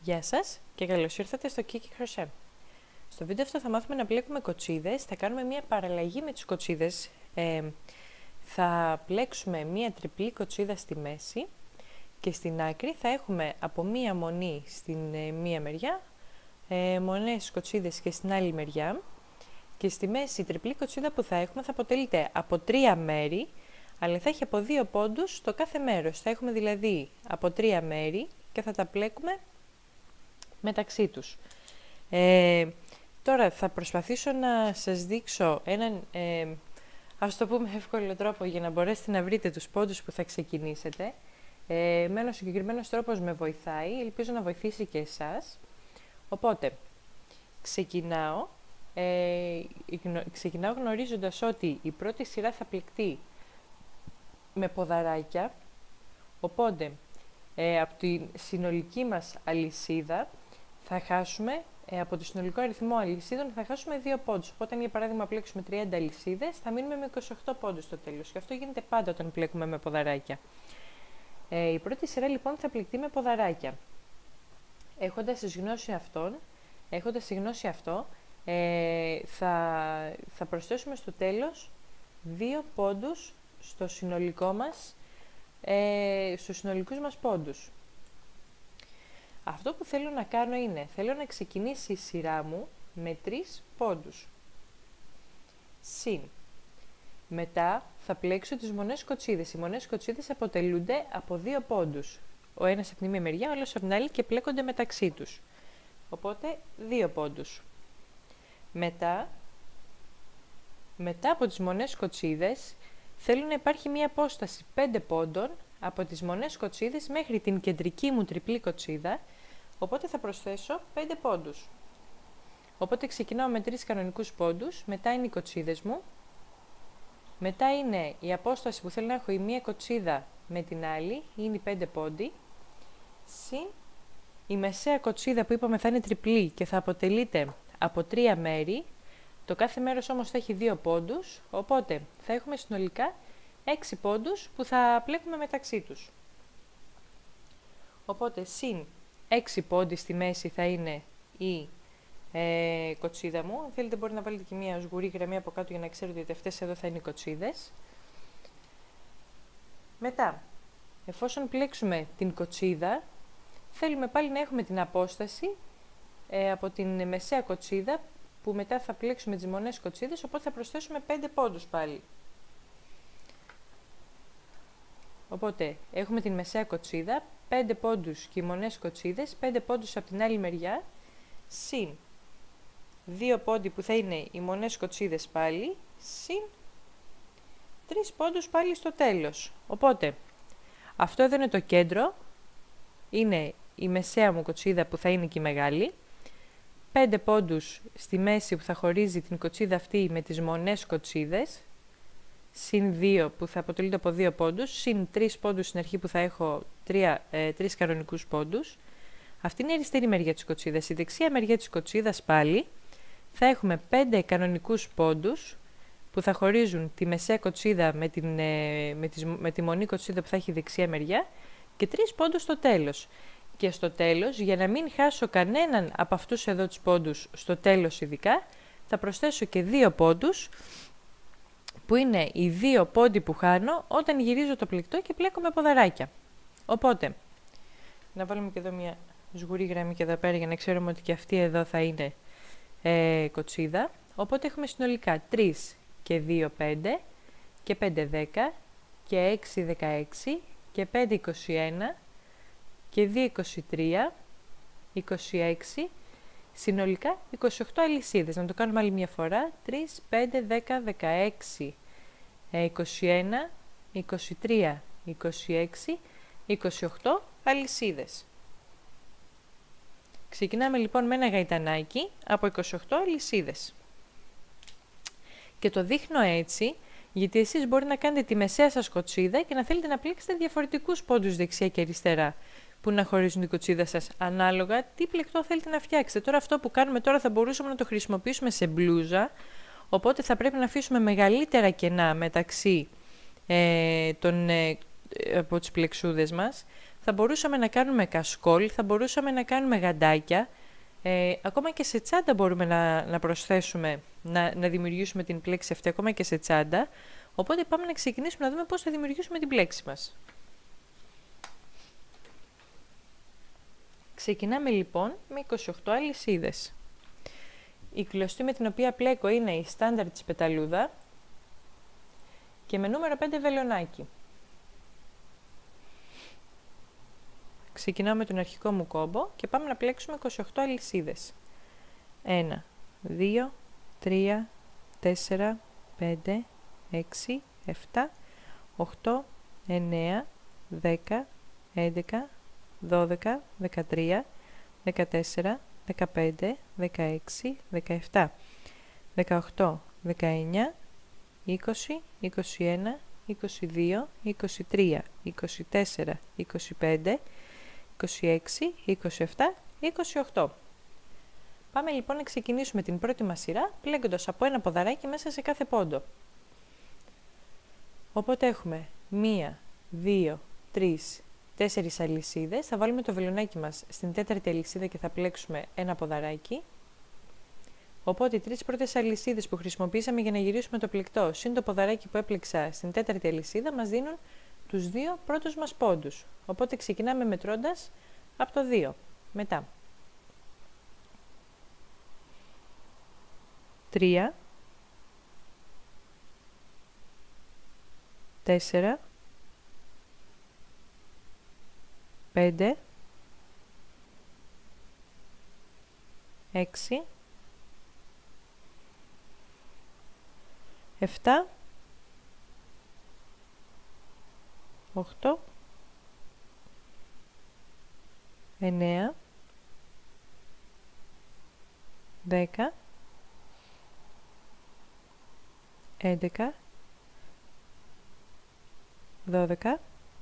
Γεια σας και καλώς ήρθατε στο Kiki Crochet. Στο βίντεο αυτό θα μάθουμε να πλέκουμε κοτσίδες, θα κάνουμε μια παραλλαγή με τις κοτσίδες. Θα πλέξουμε μια τριπλή κοτσίδα στη μέση και στην άκρη θα έχουμε από μία μονή στην μία μεριά, μονές κοτσίδες και στην άλλη μεριά. Και στη μέση η τριπλή κοτσίδα που θα έχουμε θα αποτελείται από 3 μέρη, αλλά θα έχει από 2 πόντους στο κάθε μέρος. Θα έχουμε δηλαδή από 3 μέρη και θα τα πλέκουμε μεταξύ τους. Τώρα θα προσπαθήσω να σας δείξω έναν, ας το πούμε, εύκολο τρόπο για να μπορέσετε να βρείτε τους πόντους που θα ξεκινήσετε. Με ένας συγκεκριμένος τρόπος με βοηθάει, ελπίζω να βοηθήσει και εσάς. Οπότε, ξεκινάω γνωρίζοντας ότι η πρώτη σειρά θα πληκτεί με ποδαράκια, οπότε από τη συνολική μας αλυσίδα θα χάσουμε, από το συνολικό αριθμό αλυσίδων θα χάσουμε 2 πόντους. Οπότε, για παράδειγμα, πλέξουμε 30 αλυσίδες, θα μείνουμε με 28 πόντους στο τέλος. Και αυτό γίνεται πάντα όταν πλέκουμε με ποδαράκια. Η πρώτη σειρά λοιπόν θα πληκτεί με ποδαράκια. Έχοντας γνώση αυτό, θα προσθέσουμε στο τέλος 2 πόντους στο συνολικό μας, στους συνολικούς μας πόντους. Αυτό που θέλω να κάνω είναι, θέλω να ξεκινήσει η σειρά μου με 3 πόντους. Συν. Μετά θα πλέξω τις μονές κοτσίδες. Οι μονές κοτσίδες αποτελούνται από 2 πόντους. Ο ένας από τη μία μεριά, ο άλλος από την άλλη και πλέκονται μεταξύ τους. Οπότε 2 πόντους. Μετά από τις μονές κοτσίδες θέλω να υπάρχει μία απόσταση 5 πόντων από τις μονές κοτσίδες μέχρι την κεντρική μου τριπλή κοτσίδα, οπότε θα προσθέσω 5 πόντους. Οπότε ξεκινάω με 3 κανονικούς πόντους, μετά είναι οι κοτσίδες μου, μετά είναι η απόσταση που θέλω να έχω η μία κοτσίδα με την άλλη, είναι οι 5 πόντοι, συν η μεσαία κοτσίδα που είπαμε θα είναι τριπλή και θα αποτελείται από 3 μέρη, το κάθε μέρος όμως θα έχει 2 πόντους, οπότε θα έχουμε συνολικά 6 πόντους που θα πλέκουμε μεταξύ τους. Οπότε συν 6 πόντοι στη μέση θα είναι η κοτσίδα μου. Αν θέλετε μπορεί να βάλετε και μια σγουρή γραμμή από κάτω για να ξέρετε ότι αυτές εδώ θα είναι οι κοτσίδες. Μετά, εφόσον πλέξουμε την κοτσίδα, θέλουμε πάλι να έχουμε την απόσταση από την μεσαία κοτσίδα, που μετά θα πλέξουμε τις μονές κοτσίδες, οπότε θα προσθέσουμε 5 πόντους πάλι. Οπότε έχουμε την μεσαία κοτσίδα, 5 πόντους και οι μονές κοτσίδες, 5 πόντους από την άλλη μεριά, συν 2 πόντοι που θα είναι οι μονές κοτσίδες πάλι, συν 3 πόντους πάλι στο τέλος. Οπότε, αυτό εδώ είναι το κέντρο, είναι η μεσαία μου κοτσίδα που θα είναι και η μεγάλη, 5 πόντους στη μέση που θα χωρίζει την κοτσίδα αυτή με τις μονές κοτσίδες, συν 2 που θα αποτελείται από 2 πόντους, συν 3 πόντους στην αρχή που θα έχω 3 κανονικούς πόντους. Αυτή είναι η αριστερή μεριά της κοτσίδας. Η δεξιά μεριά της κοτσίδας πάλι θα έχουμε 5 κανονικούς πόντους που θα χωρίζουν τη μεσαία κοτσίδα με τη μονή κοτσίδα που θα έχει η δεξιά μεριά και 3 πόντους στο τέλος. Και στο τέλος, για να μην χάσω κανέναν από αυτούς εδώ τους πόντους, στο τέλος ειδικά, θα προσθέσω και 2 πόντους, που είναι οι 2 πόντοι που χάνω όταν γυρίζω το πλεκτό και πλέκω με ποδαράκια. Οπότε, να βάλουμε και εδώ μια σγουρή γραμμή και εδώ πέρα για να ξέρουμε ότι και αυτή εδώ θα είναι κοτσίδα. Οπότε έχουμε συνολικά 3 και 2 5 και 5 10 και 6 16 και 5 21 και 2 23, 26, συνολικά 28 αλυσίδες. Να το κάνουμε άλλη μια φορά. 3, 5, 10, 16, 21, 23, 26, 28 αλυσίδες. Ξεκινάμε λοιπόν με ένα γαϊτανάκι από 28 αλυσίδες. Και το δείχνω έτσι, γιατί εσείς μπορεί να κάνετε τη μεσαία σας κοτσίδα και να θέλετε να πλέξετε διαφορετικούς πόντους δεξιά και αριστερά που να χωρίζουν την κοτσίδα σας, ανάλογα τι πλεκτό θέλετε να φτιάξετε. Τώρα αυτό που κάνουμε τώρα θα μπορούσαμε να το χρησιμοποιήσουμε σε μπλούζα, οπότε θα πρέπει να αφήσουμε μεγαλύτερα κενά μεταξύ από τις πλεξούδες μας. θα μπορούσαμε να κάνουμε κασκόλ, θα μπορούσαμε να κάνουμε γαντάκια, ακόμα και σε τσάντα μπορούμε να προσθέσουμε, να δημιουργήσουμε την πλέξη αυτή, ακόμα και σε τσάντα. Οπότε πάμε να ξεκινήσουμε να δούμε πώς θα δημιουργήσουμε την πλέξη μας. Ξεκινάμε λοιπόν με 28 αλυσίδες. Η κλωστή με την οποία πλέκω είναι η στάνταρ της πεταλούδα και με νούμερο 5 βελονάκι. Ξεκινάω με τον αρχικό μου κόμπο και πάμε να πλέξουμε 28 αλυσίδες. 1, 2, 3, 4, 5, 6, 7, 8, 9, 10, 11, 12, 13, 14, 15, 16, 17, 18, 19, 20, 21, 22, 23, 24, 25, 26, 27, 28. Πάμε λοιπόν να ξεκινήσουμε την πρώτη μας σειρά πλέκοντας από ένα ποδαράκι μέσα σε κάθε πόντο. Οπότε έχουμε 1, 2, 3, 4 αλυσίδες. Θα βάλουμε το βελονάκι μας στην τέταρτη αλυσίδα και θα πλέξουμε ένα ποδαράκι. Οπότε οι 3 πρώτες αλυσίδες που χρησιμοποιήσαμε για να γυρίσουμε το πλεκτό συν το ποδαράκι που έπλεξα στην τέταρτη αλυσίδα μας δίνουν τους 2 πρώτους μας πόντους. Οπότε ξεκινάμε μετρώντας από το 2. Μετά 3, 4, 5, 6, 7, 8, 9, 10, 11, 12,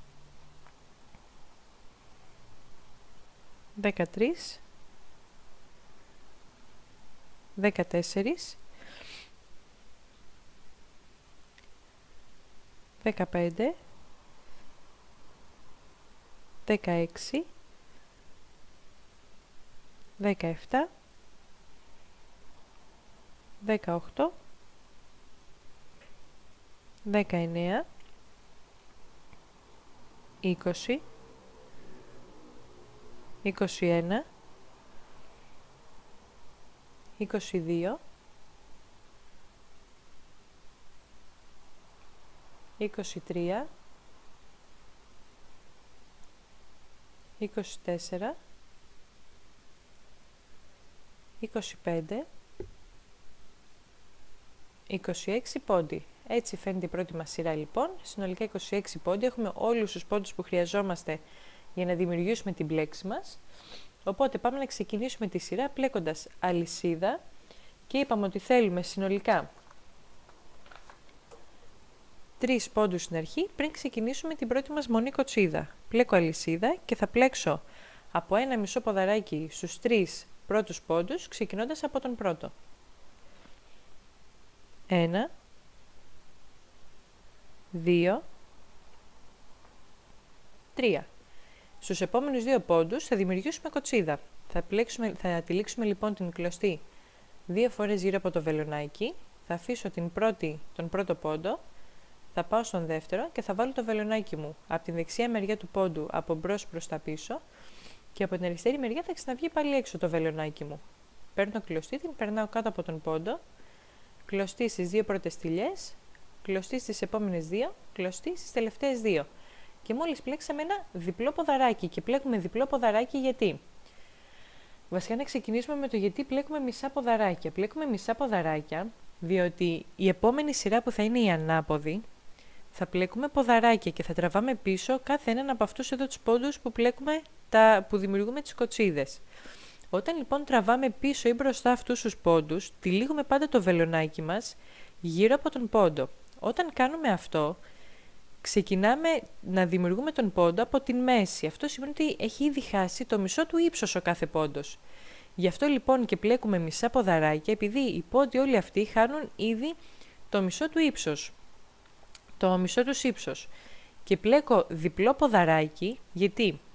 13, 14, 15, 16, 17, 18, 19, 20, 21, 22, 23, 24, 25, 26 πόντι. Έτσι φαίνεται η πρώτη μας σειρά λοιπόν. Συνολικά 26 πόντι. Έχουμε όλους τους πόντους που χρειαζόμαστε για να δημιουργήσουμε την πλέξη μας. Οπότε πάμε να ξεκινήσουμε τη σειρά πλέκοντας αλυσίδα και είπαμε ότι θέλουμε συνολικά 3 πόντους στην αρχή πριν ξεκινήσουμε την πρώτη μας μονή κοτσίδα. Πλέκω αλυσίδα και θα πλέξω από ένα μισό ποδαράκι στους 3 πρώτους πόντους ξεκινώντας από τον πρώτο. 1, 2, 3. Στους επόμενους 2 πόντους θα δημιουργήσουμε κοτσίδα. Θα τυλίξουμε λοιπόν την κλωστή 2 φορές γύρω από το βελονάκι. Θα αφήσω τον πρώτο πόντο, θα πάω στον δεύτερο και θα βάλω το βελονάκι μου από την δεξιά μεριά του πόντου από μπρος προς τα πίσω και από την αριστερή μεριά θα ξαναβγεί πάλι έξω το βελονάκι μου. Παίρνω κλωστή, την περνάω κάτω από τον πόντο, κλωστή στις 2 πρώτες στυλιές, κλωστή στις επόμενες 2, κλωστή στις τελευταίες 2. Και μόλις πλέξαμε ένα διπλό ποδαράκι και πλέκουμε διπλό ποδαράκι γιατί. Βασικά να ξεκινήσουμε με το γιατί πλέκουμε μισά ποδαράκια. Πλέκουμε μισά ποδαράκια διότι η επόμενη σειρά που θα είναι η ανάποδη θα πλέκουμε ποδαράκια και θα τραβάμε πίσω κάθε έναν από αυτούς εδώ τους πόντους που δημιουργούμε τις κοτσίδες. Όταν λοιπόν τραβάμε πίσω ή μπροστά αυτούς τους πόντους, τυλίγουμε πάντα το βελονάκι μας γύρω από τον πόντο. Όταν κάνουμε αυτό, ξεκινάμε να δημιουργούμε τον πόντο από την μέση. Αυτό σημαίνει ότι έχει ήδη χάσει το μισό του ύψος ο κάθε πόντος. Γι' αυτό λοιπόν και πλέκουμε μισά ποδαράκια, επειδή οι πόντοι όλοι αυτοί χάνουν ήδη το μισό του ύψος. Το μισό του ύψος. Και πλέκω διπλό ποδαράκι, γιατί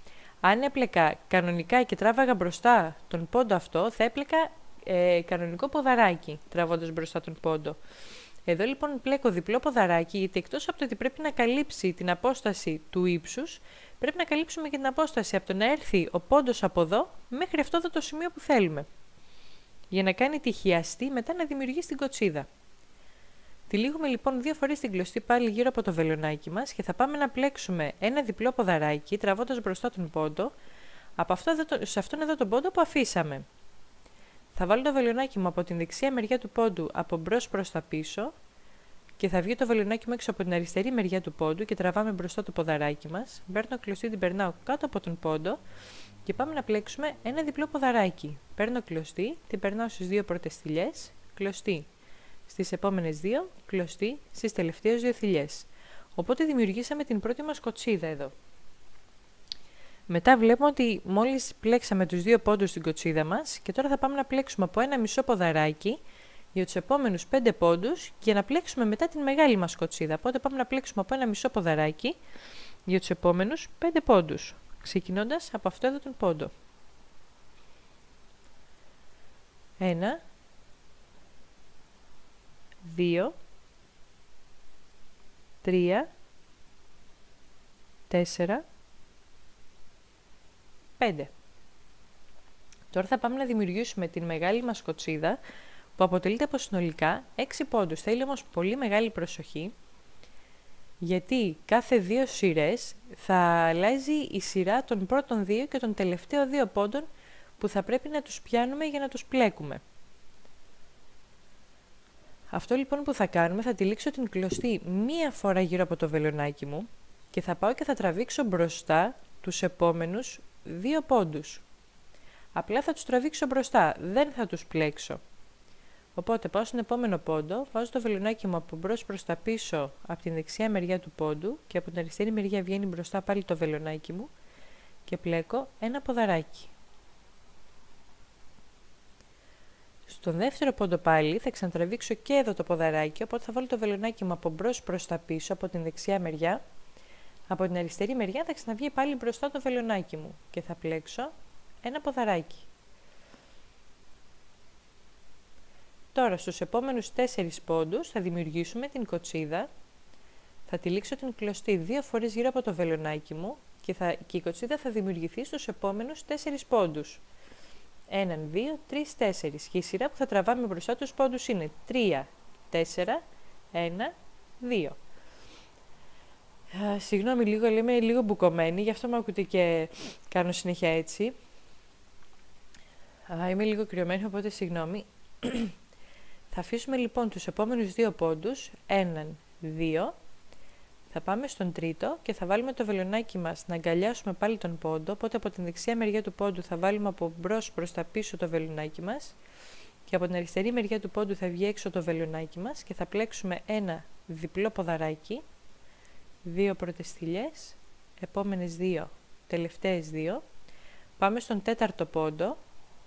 Αν έπλεκα κανονικά και τράβαγα μπροστά τον πόντο αυτό, θα έπλεκα κανονικό ποδαράκι, τραβώντας μπροστά τον πόντο. Εδώ λοιπόν πλέκω διπλό ποδαράκι, γιατί εκτός από το ότι πρέπει να καλύψει την απόσταση του ύψους, πρέπει να καλύψουμε και την απόσταση από το να έρθει ο πόντος από εδώ μέχρι αυτό εδώ το σημείο που θέλουμε. Για να κάνει τη χιαστή, μετά να δημιουργήσει την κοτσίδα. Τυλίγουμε λοιπόν 2 φορές την κλωστή πάλι γύρω από το βελονάκι μας και θα πάμε να πλέξουμε ένα διπλό ποδαράκι, τραβώντας μπροστά τον πόντο, σε αυτόν εδώ τον πόντο που αφήσαμε. Θα βάλω το βελονάκι μου από την δεξιά μεριά του πόντου από μπρος προς τα πίσω και θα βγει το βελονάκι μου έξω από την αριστερή μεριά του πόντου και τραβάμε μπροστά το ποδαράκι μας. Παίρνω κλωστή, την περνάω κάτω από τον πόντο και πάμε να πλέξουμε ένα διπλό ποδαράκι. Παίρνω κλωστή, την περνάω στις 2 πρώτες θηλιές, κλωστή στις επόμενες 2, κλωστή στις τελευταίες 2 θηλιές. Οπότε δημιουργήσαμε την πρώτη μας κοτσίδα εδώ. Μετά βλέπουμε ότι μόλις πλέξαμε τους 2 πόντους στην κοτσίδα μας και τώρα θα πάμε να πλέξουμε από ένα μισό ποδαράκι για τους επόμενους 5 πόντους και να πλέξουμε μετά την μεγάλη μας κοτσίδα. Οπότε πάμε να πλέξουμε από ένα μισό ποδαράκι για τους επόμενους 5 πόντους, ξεκινώντας από αυτό εδώ τον πόντο. 1, 2, 3, 4, 5. Τώρα θα πάμε να δημιουργήσουμε την μεγάλη μας κοτσίδα που αποτελείται από συνολικά 6 πόντους. Θέλει όμως πολύ μεγάλη προσοχή γιατί κάθε 2 σειρές θα αλλάζει η σειρά των πρώτων 2 και των τελευταίων 2 πόντων που θα πρέπει να τους πιάνουμε για να τους πλέκουμε. Αυτό λοιπόν που θα κάνουμε, θα τυλίξω την κλωστή μία φορά γύρω από το βελονάκι μου και θα πάω και θα τραβήξω μπροστά τους επόμενους 2 πόντους. Απλά θα τους τραβήξω μπροστά, δεν θα τους πλέξω. Οπότε πάω στον επόμενο πόντο, βάζω το βελονάκι μου από μπρος προς τα πίσω από την δεξιά μεριά του πόντου και από την αριστερή μεριά βγαίνει μπροστά πάλι το βελονάκι μου και πλέκω ένα ποδαράκι. Στον δεύτερο πόντο πάλι θα ξανατραβήξω και εδώ το ποδαράκι, οπότε θα βάλω το βελονάκι μου από μπρος προς τα πίσω από την δεξιά μεριά. Από την αριστερή μεριά θα ξαναβγεί πάλι μπροστά το βελονάκι μου και θα πλέξω ένα ποδαράκι. Τώρα στους επόμενους 4 πόντους θα δημιουργήσουμε την κοτσίδα. Θα τυλίξω την κλωστή 2 φορές γύρω από το βελονάκι μου και η κοτσίδα θα δημιουργηθεί στους επόμενους 4 πόντους. 1, 2, 3, 4 και η σειρά που θα τραβάμε μπροστά τους πόντους είναι 3, 4, 1, 2. Συγγνώμη λίγο, είμαι λίγο μπουκωμένη, γι' αυτό με ακούτε και κάνω συνέχεια έτσι. Είμαι λίγο κρυωμένη, οπότε συγγνώμη. Θα αφήσουμε λοιπόν τους επόμενους 2 πόντους, 1, 2. Θα πάμε στον τρίτο και θα βάλουμε το βελονάκι μας να αγκαλιάσουμε πάλι τον πόντο, οπότε από την δεξιά μεριά του πόντου θα βάλουμε από μπρος προς τα πίσω το βελονάκι μας και από την αριστερή μεριά του πόντου θα βγει έξω το βελονάκι μας και θα πλέξουμε ένα διπλό ποδαράκι, 2 πρώτες θηλιές, επόμενες 2, τελευταίες 2. Πάμε στον τέταρτο πόντο,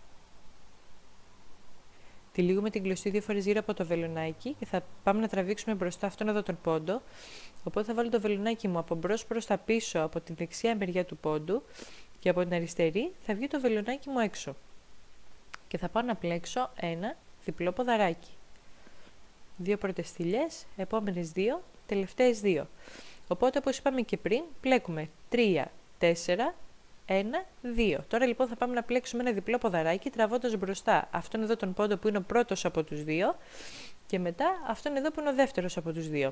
τυλίγουμε την κλωστή 2 φορές γύρω από το βελονάκι και θα πάμε να τραβήξουμε μπροστά αυτόν εδώ τον πόντο. Οπότε θα βάλω το βελονάκι μου από μπρος προς τα πίσω από την δεξιά μεριά του πόντου και από την αριστερή θα βγει το βελονάκι μου έξω. Και θα πάω να πλέξω ένα διπλό ποδαράκι. 2 πρώτες θηλιές, επόμενες 2, τελευταίες 2. Οπότε όπως είπαμε και πριν, πλέκουμε 3, 4, 1, 2. Τώρα λοιπόν θα πάμε να πλέξουμε ένα διπλό ποδαράκι τραβώντας μπροστά αυτόν εδώ τον πόντο που είναι ο πρώτος από τους 2 και μετά αυτόν εδώ που είναι ο δεύτερος από τους 2.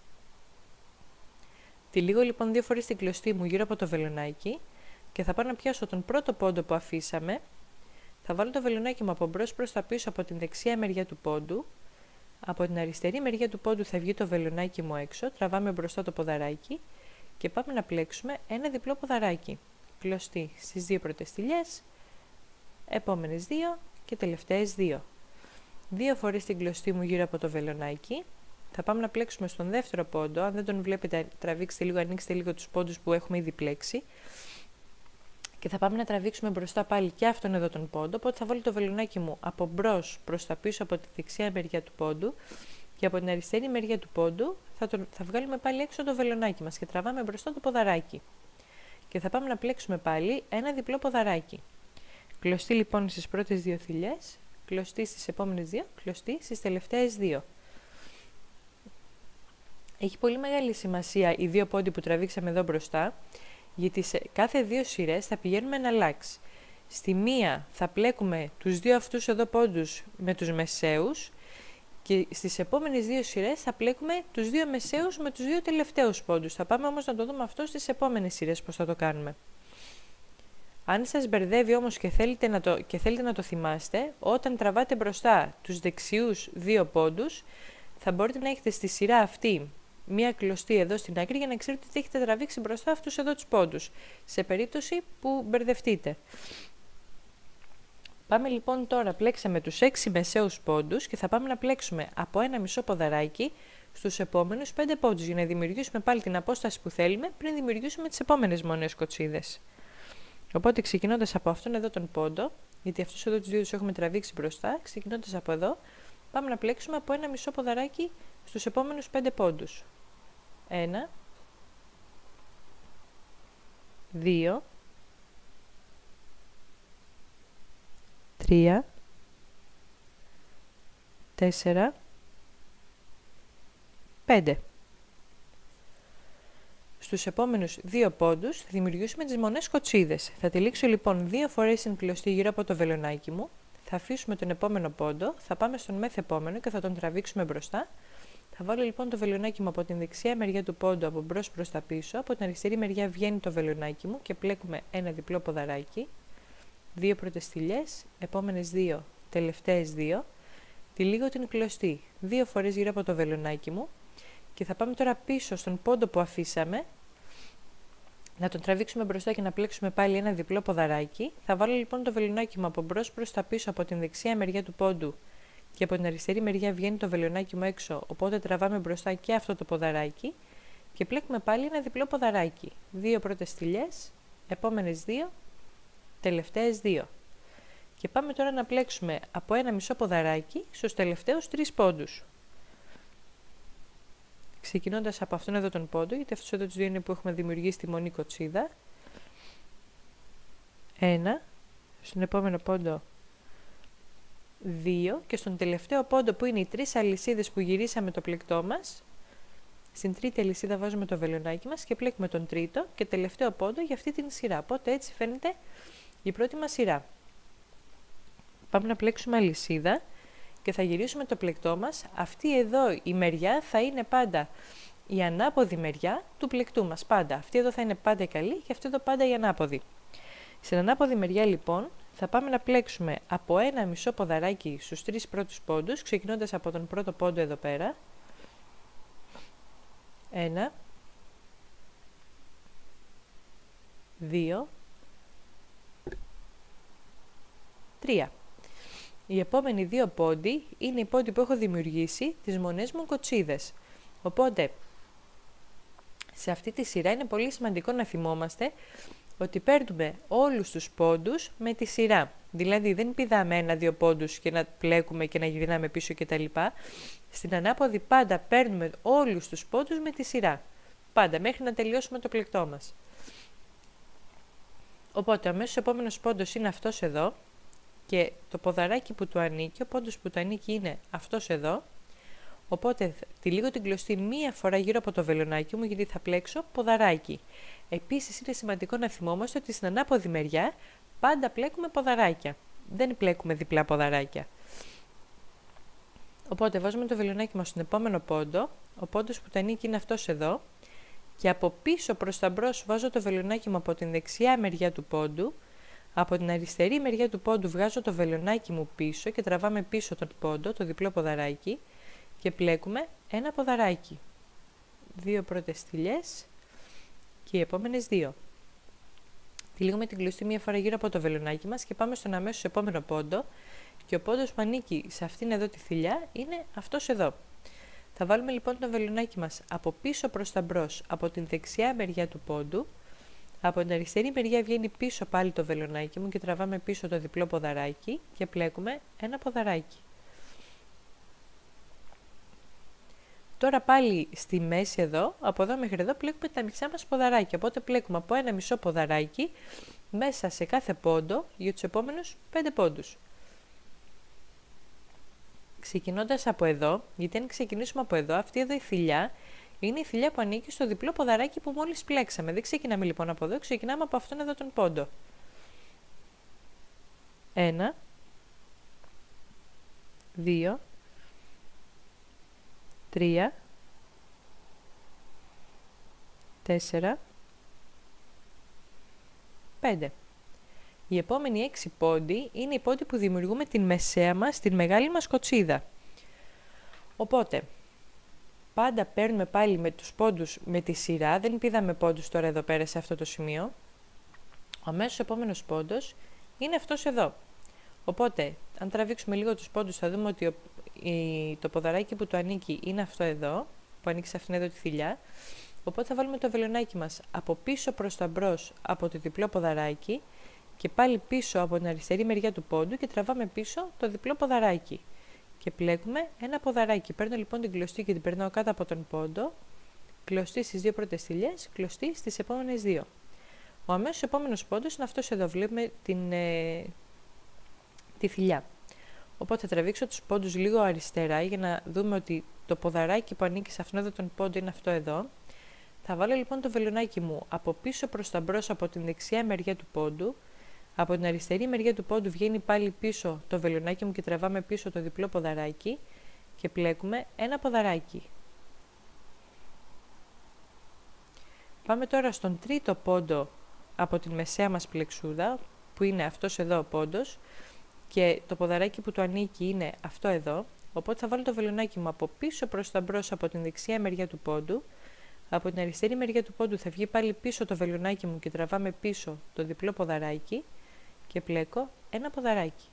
Τυλίγω λοιπόν 2 φορές την κλωστή μου γύρω από το βελονάκι και θα πάω να πιάσω τον πρώτο πόντο που αφήσαμε. Θα βάλω το βελονάκι μου από μπρος προς τα πίσω από την δεξιά μεριά του πόντου. Από την αριστερή μεριά του πόντου θα βγει το βελονάκι μου έξω, τραβάμε μπροστά το ποδαράκι και πάμε να πλέξουμε ένα διπλό ποδαράκι. Κλωστή στις 2 πρώτες θηλιές, επόμενες 2 και τελευταίες 2. 2 φορές την κλωστή μου γύρω από το βελονάκι. Θα πάμε να πλέξουμε στον δεύτερο πόντο. Αν δεν τον βλέπετε, τραβήξτε λίγο, ανοίξτε λίγο τους πόντους που έχουμε ήδη πλέξει. Και θα πάμε να τραβήξουμε μπροστά πάλι και αυτόν εδώ τον πόντο. Οπότε θα βάλω το βελονάκι μου από μπρος προς τα πίσω από τη δεξιά μεριά του πόντου και από την αριστερή μεριά του πόντου θα βγάλουμε πάλι έξω το βελονάκι μας και τραβάμε μπροστά το ποδαράκι. και θα πάμε να πλέξουμε πάλι ένα διπλό ποδαράκι. Κλωστή λοιπόν στις πρώτες δύο θηλιές, κλωστή στις επόμενες δύο, κλωστή στις τελευταίες δύο. Έχει πολύ μεγάλη σημασία οι δύο πόντοι που τραβήξαμε εδώ μπροστά, γιατί σε κάθε δύο σειρές θα πηγαίνουμε ένα λάξ. Στη μία θα πλέκουμε τους δύο αυτούς εδώ πόντους με τους μεσαίους και στις επόμενες δύο σειρές θα πλέκουμε τους δύο μεσαίους με τους δύο τελευταίους πόντους. Θα πάμε όμως να το δούμε αυτό στις επόμενες σειρές πώς θα το κάνουμε. Αν σας μπερδεύει όμως και θέλετε να το θυμάστε, όταν τραβάτε μπροστά τους δεξιούς δύο πόντους, θα μπορείτε να έχετε στη σειρά αυτή μία κλωστή εδώ στην άκρη για να ξέρετε ότι έχετε τραβήξει μπροστά αυτούς εδώ τους πόντους, σε περίπτωση που μπερδευτείτε. Πάμε λοιπόν τώρα, πλέξαμε τους 6 μεσαίους πόντους και θα πάμε να πλέξουμε από ένα μισό ποδαράκι στους επόμενους 5 πόντους για να δημιουργήσουμε πάλι την απόσταση που θέλουμε πριν δημιουργήσουμε τις επόμενες μονές κοτσίδες. Οπότε ξεκινώντας από αυτόν εδώ τον πόντο, γιατί αυτούς εδώ τους δύο τους έχουμε τραβήξει μπροστά, ξεκινώντας από εδώ, πάμε να πλέξουμε από ένα μισό ποδαράκι στους επόμενους 5 πόντους. 1, 2, 3, 4, 5. Στους επόμενους δύο πόντους θα δημιουργήσουμε τις μονές κοτσίδες. Θα τυλίξω λοιπόν δύο φορές την κλωστή γύρω από το βελονάκι μου. Θα αφήσουμε τον επόμενο πόντο, θα πάμε στον μεθεπόμενο και θα τον τραβήξουμε μπροστά. Θα βάλω λοιπόν το βελονάκι μου από την δεξιά μεριά του πόντου από μπρος προς τα πίσω. Από την αριστερή μεριά βγαίνει το βελονάκι μου και πλέκουμε ένα διπλό ποδαράκι. Δύο πρώτες στυλιές, επόμενες δύο, τελευταίες δύο. Τυλίγω την κλωστή δύο φορές γύρω από το βελονάκι μου και θα πάμε τώρα πίσω στον πόντο που αφήσαμε. Να τον τραβήξουμε μπροστά και να πλέξουμε πάλι ένα διπλό ποδαράκι. Θα βάλω λοιπόν το βελονάκι μου από μπρος προς τα πίσω από την δεξιά μεριά του πόντου και από την αριστερή μεριά βγαίνει το βελονάκι μου έξω, οπότε τραβάμε μπροστά και αυτό το ποδαράκι και πλέκουμε πάλι ένα διπλό ποδαράκι. Δύο πρώτες στυλιές, επόμενες δύο, τελευταίες δύο. Και πάμε τώρα να πλέξουμε από ένα μισό ποδαράκι στους τελευταίους 3 πόντους. Ξεκινώντας από αυτόν εδώ τον πόντο, γιατί αυτός εδώ τους δύο είναι που έχουμε δημιουργήσει τη μονή κοτσίδα. 1, στον επόμενο πόντο 2 και στον τελευταίο πόντο που είναι οι 3 αλυσίδες που γυρίσαμε το πλεκτό μας. Στην τρίτη αλυσίδα βάζουμε το βελονάκι μας και πλέκουμε τον τρίτο και τελευταίο πόντο για αυτή την σειρά. Οπότε έτσι φαίνεται η πρώτη μας σειρά. Πάμε να πλέξουμε αλυσίδα και θα γυρίσουμε το πλεκτό μας. Αυτή εδώ η μεριά θα είναι πάντα η ανάποδη μεριά του πλεκτού μας. Πάντα. Αυτή εδώ θα είναι πάντα η καλή και αυτή εδώ πάντα η ανάποδη. Στην ανάποδη μεριά λοιπόν θα πάμε να πλέξουμε από ένα μισό ποδαράκι στους 3 πρώτους πόντους, ξεκινώντας από τον πρώτο πόντο εδώ πέρα. 1, 2, 3. Οι επόμενοι δύο πόντοι είναι οι πόντοι που έχω δημιουργήσει τις μονές μου κοτσίδες. Οπότε, σε αυτή τη σειρά είναι πολύ σημαντικό να θυμόμαστε ότι παίρνουμε όλους τους πόντους με τη σειρά. Δηλαδή δεν πηδάμε ένα-δύο πόντους και να πλέκουμε και να γυρνάμε πίσω κτλ. Στην ανάποδη πάντα παίρνουμε όλους τους πόντους με τη σειρά. Πάντα, μέχρι να τελειώσουμε το πλεκτό μας. Οπότε, ο αμέσως επόμενος πόντος είναι αυτός εδώ. Και το ποδαράκι που του ανήκει, ο πόντος που του ανήκει είναι αυτός εδώ. Οπότε τυλίγω την κλωστή μία φορά γύρω από το βελονάκι μου γιατί θα πλέξω ποδαράκι. Επίσης είναι σημαντικό να θυμόμαστε ότι στην ανάποδη μεριά πάντα πλέκουμε ποδαράκια. Δεν πλέκουμε διπλά ποδαράκια. Οπότε βάζουμε το βελονάκι μας στον επόμενο πόντο. Ο πόντος που του ανήκει είναι αυτός εδώ. Και από πίσω προς τα μπρος βάζω το βελονάκι μου από την δεξιά μεριά του πόντου. Από την αριστερή μεριά του πόντου βγάζω το βελονάκι μου πίσω και τραβάμε πίσω τον πόντο, το διπλό ποδαράκι και πλέκουμε ένα ποδαράκι. Δύο πρώτες στυλιές και οι επόμενες δύο. Τυλίγουμε την κλωστή μία φορά γύρω από το βελονάκι μας και πάμε στον αμέσως επόμενο πόντο και ο πόντος που ανήκει σε αυτήν εδώ τη θηλιά είναι αυτός εδώ. Θα βάλουμε λοιπόν το βελονάκι μας από πίσω προς τα μπρος, από την δεξιά μεριά του πόντου. Από την αριστερή μεριά βγαίνει πίσω πάλι το βελονάκι μου και τραβάμε πίσω το διπλό ποδαράκι και πλέκουμε ένα ποδαράκι. Τώρα πάλι στη μέση εδώ, από εδώ μέχρι εδώ πλέκουμε τα μισά μας ποδαράκια. Οπότε πλέκουμε από ένα μισό ποδαράκι μέσα σε κάθε πόντο για τους επόμενους 5 πόντους. Ξεκινώντας από εδώ, γιατί αν ξεκινήσουμε από εδώ, αυτή εδώ η θηλιά είναι η θηλιά που ανήκει στο διπλό ποδαράκι που μόλις πλέξαμε. Δεν ξεκινάμε λοιπόν από εδώ, ξεκινάμε από αυτόν εδώ τον πόντο. 1, 2, 3, 4, 5. Οι επόμενοι 6 πόντοι είναι οι πόντοι που δημιουργούμε την μεσαία μας, την μεγάλη μας κοτσίδα. Οπότε, πάντα παίρνουμε πάλι με τους πόντους με τη σειρά, δεν πήδαμε πόντους τώρα εδώ πέρα σε αυτό το σημείο. Ο αμέσως επόμενος πόντος είναι αυτός εδώ. Οπότε, αν τραβήξουμε λίγο τους πόντους θα δούμε ότι το ποδαράκι που του ανήκει είναι αυτό εδώ, που ανήκει σε αυτήν εδώ τη θηλιά. Οπότε θα βάλουμε το βελονάκι μας από πίσω προς τα μπρος από το διπλό ποδαράκι και πάλι πίσω από την αριστερή μεριά του πόντου και τραβάμε πίσω το διπλό ποδαράκι. Και πλέκουμε ένα ποδαράκι. Παίρνω λοιπόν την κλωστή και την περνάω κάτω από τον πόντο, κλωστή στις δύο πρώτες θηλιές, κλωστή στις επόμενες δύο. Ο αμέσως επόμενος πόντος είναι αυτός εδώ, βλέπουμε τη θηλιά. Οπότε θα τραβήξω τους πόντους λίγο αριστερά για να δούμε ότι το ποδαράκι που ανήκει σε αυτόν εδώ τον πόντο είναι αυτό εδώ. Θα βάλω λοιπόν το βελονάκι μου από πίσω προς τα μπρος από την δεξιά μεριά του πόντου. Από την αριστερή μεριά του πόντου βγαίνει πάλι πίσω το βελονάκι μου και τραβάμε πίσω το διπλό ποδαράκι και πλέκουμε ένα ποδαράκι. Πάμε τώρα στον τρίτο πόντο από την μεσαία μας πλεξούδα, που είναι αυτός εδώ ο πόντος και το ποδαράκι που του ανήκει είναι αυτό εδώ. Οπότε θα βάλω το βελονάκι μου από πίσω προς τα μπρος από την δεξιά μεριά του πόντου. Από την αριστερή μεριά του πόντου θα βγει πάλι πίσω το βελονάκι μου και τραβάμε πίσω το διπλό ποδαράκι και πλέκω ένα ποδαράκι.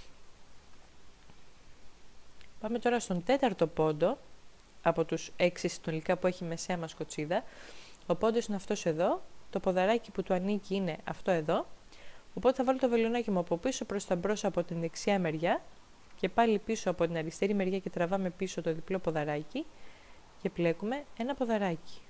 Πάμε τώρα στον τέταρτο πόντο από τους 6 συνολικά που έχει μεσαία μας κοτσίδα. Ο πόντος είναι αυτός εδώ, το ποδαράκι που του ανήκει είναι αυτό εδώ. Οπότε θα βάλω το βελονάκι μου από πίσω προς τα μπρος από την δεξιά μεριά και πάλι πίσω από την αριστερή μεριά και τραβάμε πίσω το διπλό ποδαράκι και πλέκουμε ένα ποδαράκι.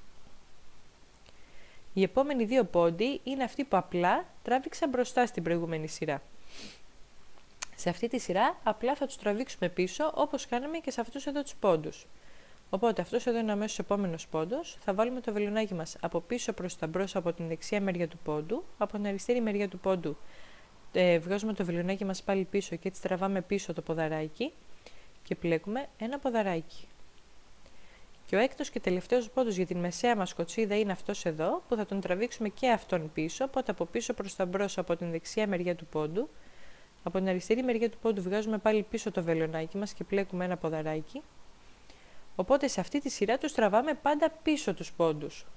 Οι επόμενοι δύο πόντοι είναι αυτοί που απλά τράβηξα μπροστά στην προηγούμενη σειρά. Σε αυτή τη σειρά απλά θα τους τραβήξουμε πίσω όπως κάναμε και σε αυτούς εδώ τους πόντους. Οπότε αυτός εδώ είναι ο αμέσως επόμενος πόντος. Θα βάλουμε το βελονάκι μας από πίσω προς τα μπρος από την δεξιά μεριά του πόντου. Από την αριστερή μεριά του πόντου βγάζουμε το βελονάκι μας πάλι πίσω και έτσι τραβάμε πίσω το ποδαράκι και πλέκουμε ένα ποδαράκι. Και ο έκτος και τελευταίος πόντος για την μεσαία μας κοτσίδα είναι αυτός εδώ, που θα τον τραβήξουμε και αυτόν πίσω, οπότε από πίσω προς τα μπρος από την δεξιά μεριά του πόντου. Από την αριστερή μεριά του πόντου βγάζουμε πάλι πίσω το βελονάκι μας και πλέκουμε ένα ποδαράκι. Οπότε σε αυτή τη σειρά τους τραβάμε πάντα πίσω τους πόντους.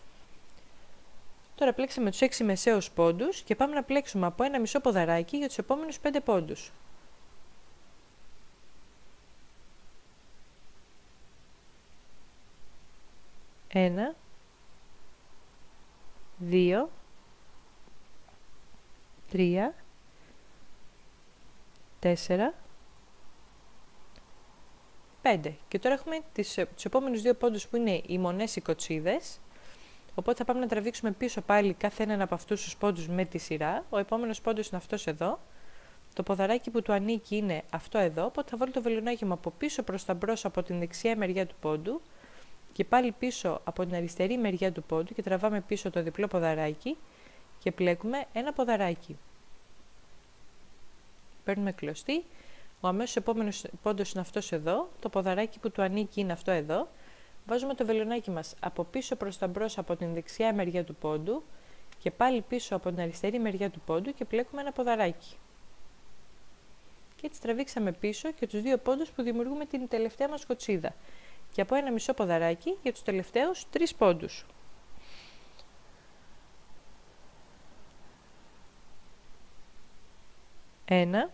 Τώρα πλέξαμε τους 6 μεσαίους πόντους και πάμε να πλέξουμε από ένα μισό ποδαράκι για τους επόμενους 5 πόντους. 1, 2, 3, 4, 5. Και τώρα έχουμε τους επόμενους δύο πόντους που είναι οι μονές οι κοτσίδες. Οπότε θα πάμε να τραβήξουμε πίσω πάλι κάθε έναν από αυτούς τους πόντους με τη σειρά. Ο επόμενος πόντος είναι αυτός εδώ. Το ποδαράκι που του ανήκει είναι αυτό εδώ. Οπότε θα βάλω το βελονάκι μου από πίσω προς τα μπρος από την δεξιά μεριά του πόντου. Και πάλι πίσω από την αριστερή μεριά του πόντου και τραβάμε πίσω το διπλό ποδαράκι και πλέκουμε ένα ποδαράκι. Παίρνουμε κλωστή. Ο αμέσως επόμενος πόντος είναι αυτός εδώ. Το ποδαράκι που του ανήκει είναι αυτό εδώ. Βάζουμε το βελονάκι μας από πίσω προς τα μπρος από την δεξιά μεριά του πόντου και πάλι πίσω από την αριστερή μεριά του πόντου και πλέκουμε ένα ποδαράκι. Και έτσι τραβήξαμε πίσω και τους δύο πόντους που δημιουργούμε την τελευταία μας κοτσίδα. Και από ένα μισό ποδαράκι για τους τελευταίους 3 πόντους. 1,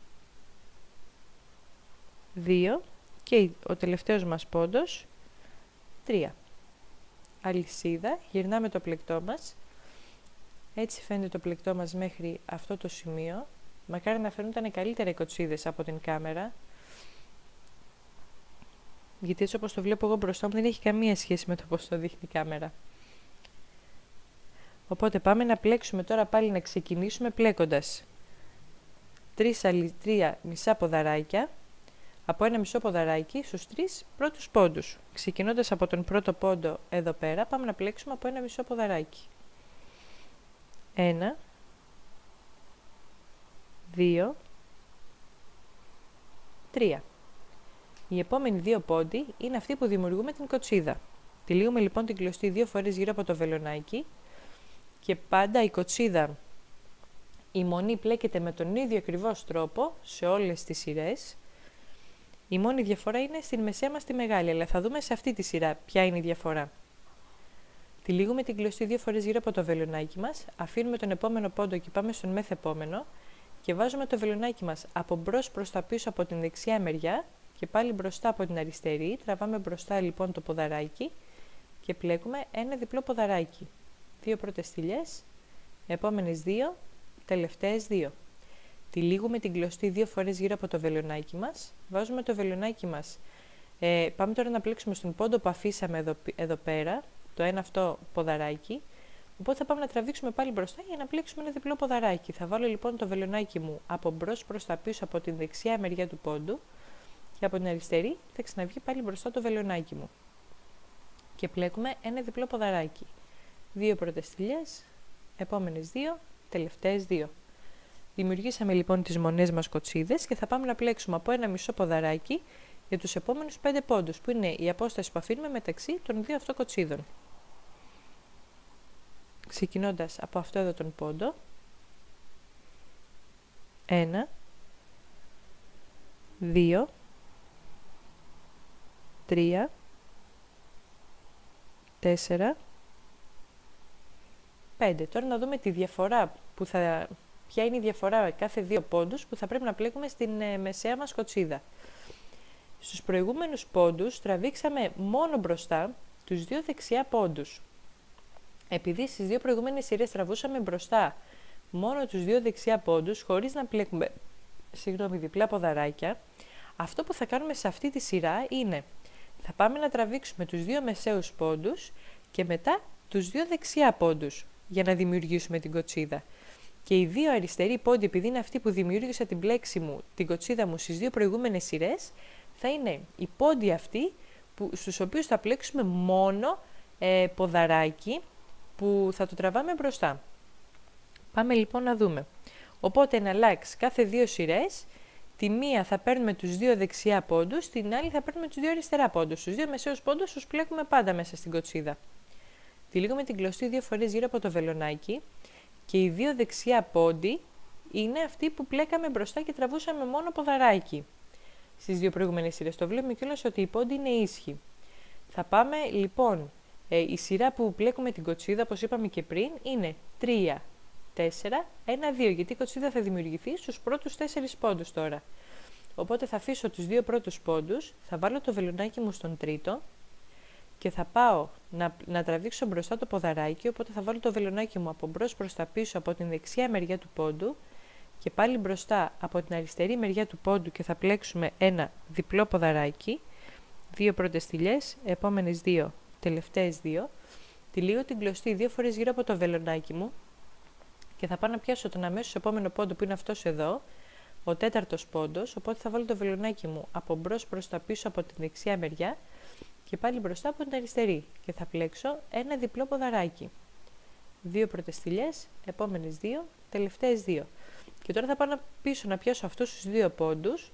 2 και ο τελευταίος μας πόντος 3. Αλυσίδα, γυρνάμε το πλεκτό μας. Έτσι φαίνεται το πλεκτό μας μέχρι αυτό το σημείο. Μακάρι να φαίνονταν καλύτερα οι κοτσίδες από την κάμερα. γιατί έτσι όπως το βλέπω εγώ μπροστά μου δεν έχει καμία σχέση με το πώς το δείχνει η κάμερα. Οπότε πάμε να πλέξουμε τώρα πάλι, να ξεκινήσουμε πλέκοντας 3 μισά ποδαράκια, από ένα μισό ποδαράκι στους 3 πρώτους πόντους. Ξεκινώντας από τον πρώτο πόντο εδώ πέρα, πάμε να πλέξουμε από ένα μισό ποδαράκι. 1, 2, 3. Οι επόμενοι 2 πόντοι είναι αυτοί που δημιουργούμε την κοτσίδα. Τυλίγουμε λοιπόν την κλωστή 2 φορές γύρω από το βελονάκι και πάντα η κοτσίδα, η μονή πλέκεται με τον ίδιο ακριβώς τρόπο σε όλες τις σειρές. Η μόνη διαφορά είναι στην μεσαία μας τη μεγάλη, αλλά θα δούμε σε αυτή τη σειρά ποια είναι η διαφορά. Τυλίγουμε την κλωστή 2 φορές γύρω από το βελονάκι μας, αφήνουμε τον επόμενο πόντο και πάμε στον μεθεπόμενο και βάζουμε το βελονάκι μας από μπρος προς τα πίσω από την δεξιά μεριά και πάλι μπροστά από την αριστερή. Τραβάμε μπροστά λοιπόν το ποδαράκι και πλέκουμε ένα διπλό ποδαράκι. 2 πρώτες στυλιές, επόμενες 2, τελευταίες 2. Τυλίγουμε την κλωστή 2 φορές γύρω από το βελονάκι μας, βάζουμε το βελονάκι μας, πάμε τώρα να πλέξουμε στον πόντο που αφήσαμε εδώ πέρα, το ένα αυτό ποδαράκι, οπότε θα πάμε να τραβήξουμε πάλι μπροστά για να πλέξουμε ένα διπλό ποδαράκι. Θα βάλω λοιπόν το βελονάκι μου από μπρος προς τα πίσω από την δεξιά μεριά του πόντου και από την αριστερή θα ξαναβγεί πάλι μπροστά το βελονάκι μου και πλέκουμε ένα διπλό ποδαράκι. 2 πρώτες στυλιές, επόμενες 2, τελευταίες 2. Δημιουργήσαμε λοιπόν τις μονές μας κοτσίδες και θα πάμε να πλέξουμε από ένα μισό ποδαράκι για τους επόμενους 5 πόντους, που είναι η απόσταση που αφήνουμε μεταξύ των 2 αυτών κοτσίδων. Ξεκινώντας από αυτό εδώ τον πόντο, 1, 2, 3, 4, 5. Τώρα να δούμε τη διαφορά ποια είναι η διαφορά κάθε 2 πόντους που θα πρέπει να πλέκουμε στην μεσαία μας κοτσίδα. Στους προηγούμενους πόντους τραβήξαμε μόνο μπροστά τους 2 δεξιά πόντους. Επειδή στις 2 προηγούμενες σειρές τραβούσαμε μπροστά μόνο τους 2 δεξιά πόντους χωρίς να πλέκουμε διπλά ποδαράκια, αυτό που θα κάνουμε σε αυτή τη σειρά είναι θα πάμε να τραβήξουμε τους 2 μεσαίους πόντους και μετά τους 2 δεξιά πόντους για να δημιουργήσουμε την κοτσίδα. Και οι 2 αριστεροί πόντοι, επειδή είναι αυτοί που δημιούργησα την πλέξη μου, την κοτσίδα μου στις 2 προηγούμενες σειρές, θα είναι οι πόντοι αυτοί στους οποίους θα πλέξουμε μόνο ποδαράκι που θα το τραβάμε μπροστά. Πάμε λοιπόν να δούμε. Οπότε εναλλάξει κάθε 2 σειρές, τη μία θα παίρνουμε τους 2 δεξιά πόντους, την άλλη θα παίρνουμε τους 2 αριστερά πόντους. Τους 2 μεσαίους πόντους τους πλέκουμε πάντα μέσα στην κοτσίδα. Τυλίγουμε την κλωστή 2 φορές γύρω από το βελονάκι και οι 2 δεξιά πόντοι είναι αυτοί που πλέκαμε μπροστά και τραβούσαμε μόνο ποδαράκι. Στις 2 προηγούμενες σειρές το βλέπουμε κιόλας ότι οι πόντοι είναι ίσχυοι. Θα πάμε λοιπόν, η σειρά που πλέκουμε την κοτσίδα, όπως είπαμε και πριν, είναι 3, 4, 1, 2, γιατί η κοτσίδα θα δημιουργηθεί στους πρώτους 4 πόντους τώρα. Οπότε θα αφήσω τους 2 πρώτους πόντους, θα βάλω το βελονάκι μου στον τρίτο και θα πάω να τραβήξω μπροστά το ποδαράκι, οπότε θα βάλω το βελονάκι μου από μπρος προς τα πίσω από την δεξιά μεριά του πόντου και πάλι μπροστά από την αριστερή μεριά του πόντου και θα πλέξουμε ένα διπλό ποδαράκι, 2 πρώτες στυλιές, επόμενες 2, τελευταίες 2. Τυλίγω την κλωστή 2 φορές γύρω από το βελονάκι μου και θα πάω να πιάσω τον αμέσως επόμενο πόντο που είναι αυτός εδώ, ο 4ος πόντος, οπότε θα βάλω το βελονάκι μου από μπρος προς τα πίσω από την δεξιά μεριά και πάλι μπροστά από την αριστερή και θα πλέξω ένα διπλό ποδαράκι. 2 πρώτες στυλιές, επόμενες 2, τελευταίες 2. Και τώρα θα πάω πίσω να πιάσω αυτούς τους 2 πόντους,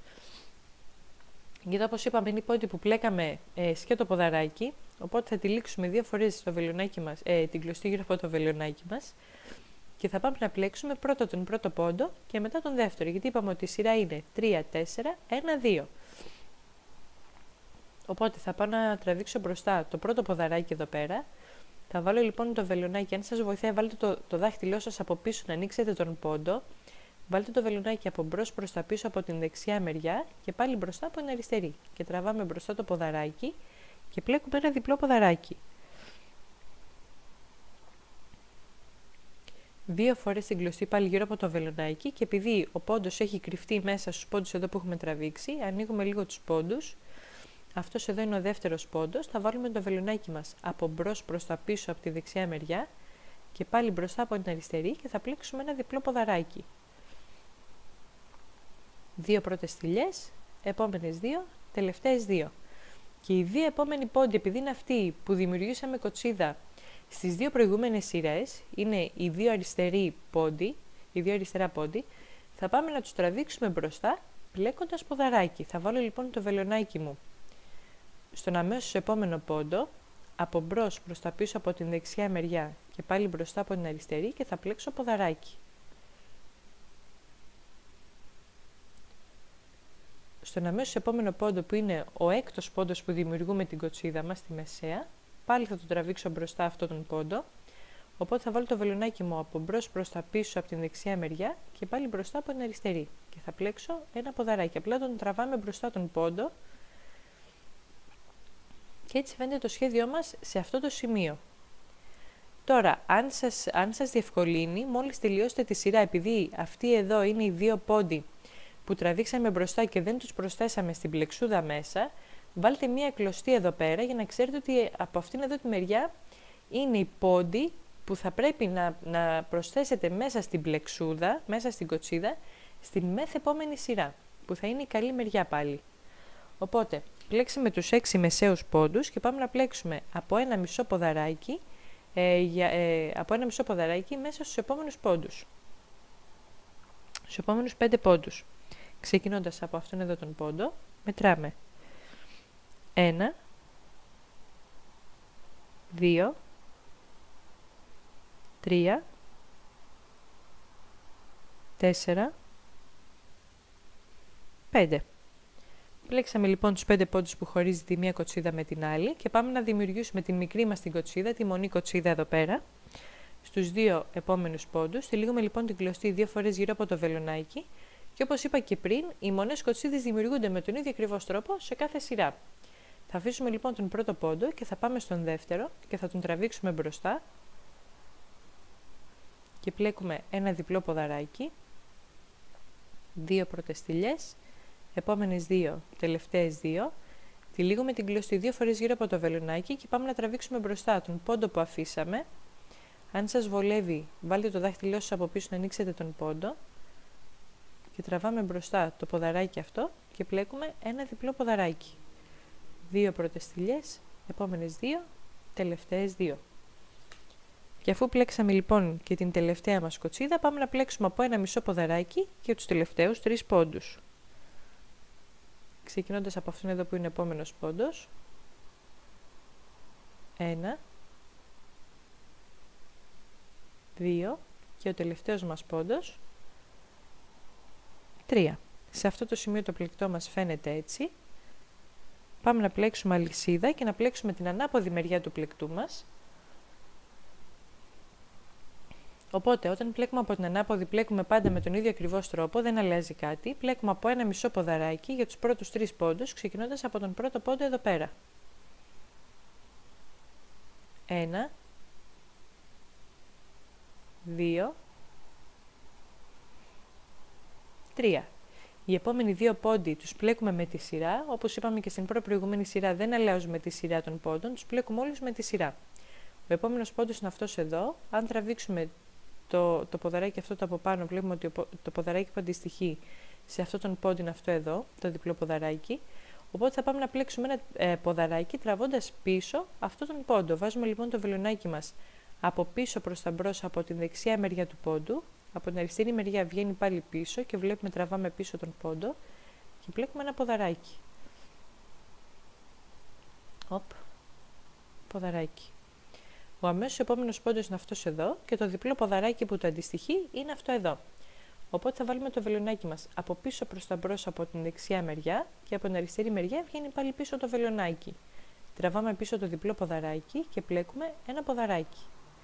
γιατί όπως είπαμε είναι οι πόντοι που πλέκαμε σκέτο ποδαράκι, οπότε θα τυλίξουμε 2 φορές στο βελονάκι μας, την κλωστή γύρω από το βελονάκι μας και θα πάμε να πλέξουμε πρώτα τον πρώτο πόντο και μετά τον δεύτερο, γιατί είπαμε ότι η σειρά είναι 3, 4, 1, 2. Οπότε θα πάω να τραβήξω μπροστά το πρώτο ποδαράκι εδώ πέρα. Θα βάλω λοιπόν το βελονάκι. Αν σας βοηθάει, βάλτε το δάχτυλό σας από πίσω να ανοίξετε τον πόντο. Βάλτε το βελονάκι από μπρος προς τα πίσω από την δεξιά μεριά και πάλι μπροστά από την αριστερή. Και τραβάμε μπροστά το ποδαράκι και πλέκουμε ένα διπλό ποδαράκι. 2 φορές την κλωστή πάλι γύρω από το βελονάκι και επειδή ο πόντος έχει κρυφτεί μέσα στους πόντους εδώ που έχουμε τραβήξει, ανοίγουμε λίγο τους πόντους. αυτός εδώ είναι ο δεύτερος πόντος, θα βάλουμε το βελονάκι μας από μπρος προς τα πίσω από τη δεξιά μεριά και πάλι μπροστά από την αριστερή και θα πλέξουμε ένα διπλό ποδαράκι. 2 πρώτες στηλιές, επόμενες 2, τελευταίες 2. Και οι 2 επόμενοι πόντοι, επειδή είναι αυτοί που δημιουργήσαμε κοτσίδα στις 2 προηγούμενες σειρές, είναι οι 2 αριστεροί πόντοι, οι 2 αριστερά πόντι, θα πάμε να τους τραβήξουμε μπροστά πλέκοντας ποδαράκι. Θα βάλω λοιπόν το βελονάκι μου στον αμέσως επόμενο πόντο, από μπρος προς τα πίσω από την δεξιά μεριά και πάλι μπροστά από την αριστερή και θα πλέξω ποδαράκι. Στον αμέσως επόμενο πόντο που είναι ο έκτος πόντος που δημιουργούμε την κοτσίδα μας στη μεσαία, πάλι θα τον τραβήξω μπροστά αυτόν τον πόντο, οπότε θα βάλω το βελονάκι μου από μπρος προς τα πίσω από την δεξιά μεριά και πάλι μπροστά από την αριστερή και θα πλέξω ένα ποδαράκι. Απλά τον τραβάμε μπροστά τον πόντο και έτσι φαίνεται το σχέδιό μας σε αυτό το σημείο. Τώρα, αν σας διευκολύνει, μόλις τελειώσετε τη σειρά, επειδή αυτοί εδώ είναι οι 2 πόντοι που τραβήξαμε μπροστά και δεν τους προσθέσαμε στην πλεξούδα μέσα, βάλτε μία κλωστή εδώ πέρα για να ξέρετε ότι από αυτήν εδώ τη μεριά είναι οι πόντοι που θα πρέπει να προσθέσετε μέσα στην πλεξούδα, μέσα στην κοτσίδα, στην μεθεπόμενη σειρά, που θα είναι η καλή μεριά πάλι. Οπότε, πλέξαμε τους 6 μεσαίους πόντους και πάμε να πλέξουμε από ένα μισό ποδαράκι, μέσα στους επόμενους πόντους. Στους επόμενους 5 πόντους. Ξεκινώντας από αυτόν εδώ τον πόντο, μετράμε 1, 2, 3, 4, 5. Πλέξαμε λοιπόν τους 5 πόντους που χωρίζει τη μία κοτσίδα με την άλλη και πάμε να δημιουργήσουμε τη μικρή μας την κοτσίδα, τη μονή κοτσίδα εδώ πέρα, στους 2 επόμενους πόντους. Τυλίγουμε λοιπόν την κλωστή 2 φορές γύρω από το βελονάκι και όπως είπα και πριν, οι μονές κοτσίδες δημιουργούνται με τον ίδιο ακριβώς τρόπο σε κάθε σειρά. Θα αφήσουμε λοιπόν τον πρώτο πόντο και θα πάμε στον δεύτερο και θα τον τραβήξουμε μπροστά και πλέκουμε ένα διπλό ποδαράκι, 2 πρώτες στηλιές, επόμενες 2, τελευταίες 2, τυλίγουμε την κλωστή 2 φορές γύρω από το βελονάκι και πάμε να τραβήξουμε μπροστά τον πόντο που αφήσαμε. Αν σας βολεύει, βάλτε το δάχτυλό σας από πίσω να ανοίξετε τον πόντο και τραβάμε μπροστά το ποδαράκι αυτό και πλέκουμε ένα διπλό ποδαράκι. 2 πρώτες στηλιές, επόμενες 2, τελευταίες 2. Και αφού πλέξαμε λοιπόν και την τελευταία μας κοτσίδα, πάμε να πλέξουμε από ένα μισό ποδαράκι και τους τελευταίους 3 πόντους. Ξεκινώντας από αυτόν εδώ που είναι επόμενος πόντος. 1, 2 και ο τελευταίος μας πόντος 3. Σε αυτό το σημείο το πλεκτό μας φαίνεται έτσι. Πάμε να πλέξουμε αλυσίδα και να πλέξουμε την ανάποδη μεριά του πλεκτού μας. Οπότε όταν πλέκουμε από την ανάποδη πλέκουμε πάντα με τον ίδιο ακριβώς τρόπο, δεν αλλάζει κάτι. Πλέκουμε από ένα μισό ποδαράκι για τους πρώτους 3 πόντους, ξεκινώντας από τον πρώτο πόντο εδώ πέρα. 1, 2, 3. Οι επόμενοι 2 πόντοι τους πλέκουμε με τη σειρά, όπως είπαμε και στην προηγούμενη σειρά δεν αλλάζουμε τη σειρά των πόντων, τους πλέκουμε όλους με τη σειρά. Ο επόμενος πόντος είναι αυτός εδώ. Αν τραβήξουμε το ποδαράκι αυτό το από πάνω, βλέπουμε ότι το ποδαράκι που αντιστοιχεί σε αυτό τον πόντο είναι αυτό εδώ, το διπλό ποδαράκι. Οπότε θα πάμε να πλέξουμε ένα ποδαράκι τραβώντας πίσω αυτό τον πόντο. Βάζουμε λοιπόν το βελονάκι μας από πίσω προς τα μπρος από την δεξιά μεριά του πόντου. Από την αριστερή μεριά βγαίνει πάλι πίσω και βλέπουμε τραβάμε πίσω τον πόντο και πλέκουμε ένα ποδαράκι. Ποδαράκι. Ο αμέσως επόμενος πόντος είναι αυτός εδώ και το διπλό ποδαράκι που το αντιστοιχεί είναι αυτό εδώ. Οπότε θα βάλουμε το βελονάκι μας από πίσω προς τα μπρος από την δεξιά μεριά και από την αριστερή μεριά βγαίνει πάλι πίσω το βελονάκι. Τραβάμε πίσω το διπλό ποδαράκι και πλέκουμε ένα ποδαράκι.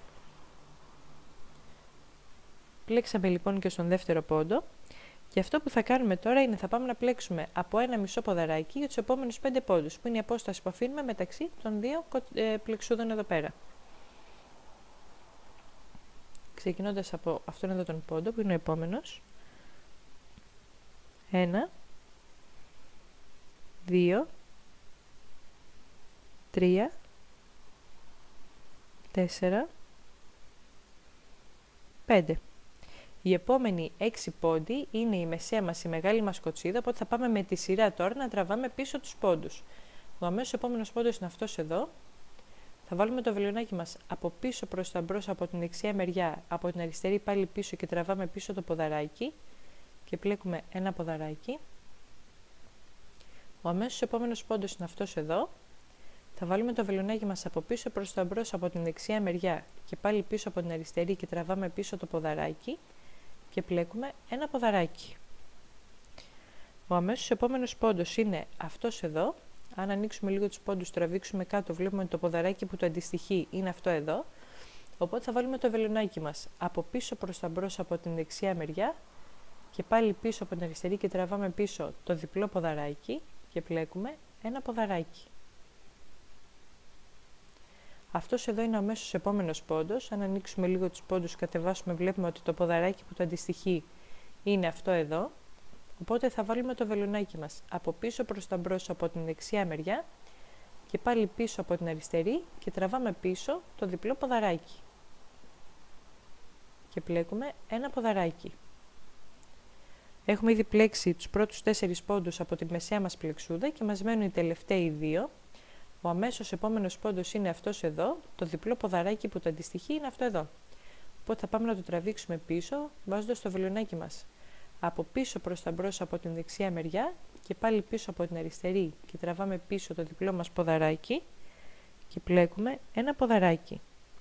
Πλέξαμε λοιπόν και στον δεύτερο πόντο και αυτό που θα κάνουμε τώρα είναι θα πάμε να πλέξουμε από ένα μισό ποδαράκι για τους επόμενους 5 πόντους που είναι η απόσταση που αφήνουμε μεταξύ των 2 πλεξούδων εδώ πέρα. Ξεκινώντας από αυτόν εδώ τον πόντο που είναι ο επόμενος. 1, 2, 3, 4, 5. Οι επόμενοι 6 πόντοι είναι η μεσαία μας, η μεγάλη μας κοτσίδα, οπότε θα πάμε με τη σειρά τώρα να τραβάμε πίσω τους πόντους. Ο αμέσως επόμενος πόντος είναι αυτός εδώ. Θα βάλουμε το βελονάκι μας από πίσω προς τα μπρος, από την δεξιά μεριά, από την αριστερή πάλι πίσω και τραβάμε πίσω το ποδαράκι και πλέκουμε ένα ποδαράκι. Ο αμέσως επόμενος πόντος είναι αυτός εδώ. Θα βάλουμε το βελονάκι μας από πίσω προς τα μπρος, από την δεξιά μεριά και πάλι πίσω από την αριστερή και τραβάμε πίσω το ποδαράκι και πλέκουμε ένα ποδαράκι. Ο αμέσως επόμενος πόντος είναι αυτός εδώ. Αν ανοίξουμε λίγο τους πόντους, τραβήξουμε κάτω, βλέπουμε ότι το ποδαράκι που το αντιστοιχεί είναι αυτό εδώ. Οπότε θα βάλουμε το βελονάκι μας από πίσω προς τα μπρος, από την δεξιά μεριά και πάλι πίσω από την αριστερή και τραβάμε πίσω το διπλό ποδαράκι και πλέκουμε ένα ποδαράκι. Αυτός εδώ είναι ο αμέσως επόμενος πόντος. Αν ανοίξουμε λίγο τους πόντους, κατεβάσουμε, βλέπουμε ότι το ποδαράκι που το αντιστοιχεί είναι αυτό εδώ. Οπότε θα βάλουμε το βελονάκι μας από πίσω προς τα μπρος, από την δεξιά μεριά και πάλι πίσω από την αριστερή και τραβάμε πίσω το διπλό ποδαράκι. Και πλέκουμε ένα ποδαράκι. Έχουμε ήδη πλέξει τους πρώτους 4 πόντους από τη μεσαία μας πλεξούδα και μας μένουν οι τελευταίοι 2. Ο αμέσως επόμενος πόντος είναι αυτός εδώ, το διπλό ποδαράκι που το αντιστοιχεί είναι αυτό εδώ. Οπότε θα πάμε να το τραβήξουμε πίσω, βάζοντας το βελονάκι μας από πίσω προς τα μπρος, από την δεξιά μεριά και πάλι πίσω από την αριστερή και τραβάμε πίσω το διπλό μας ποδαράκι και πλέκουμε ένα ποδαράκι.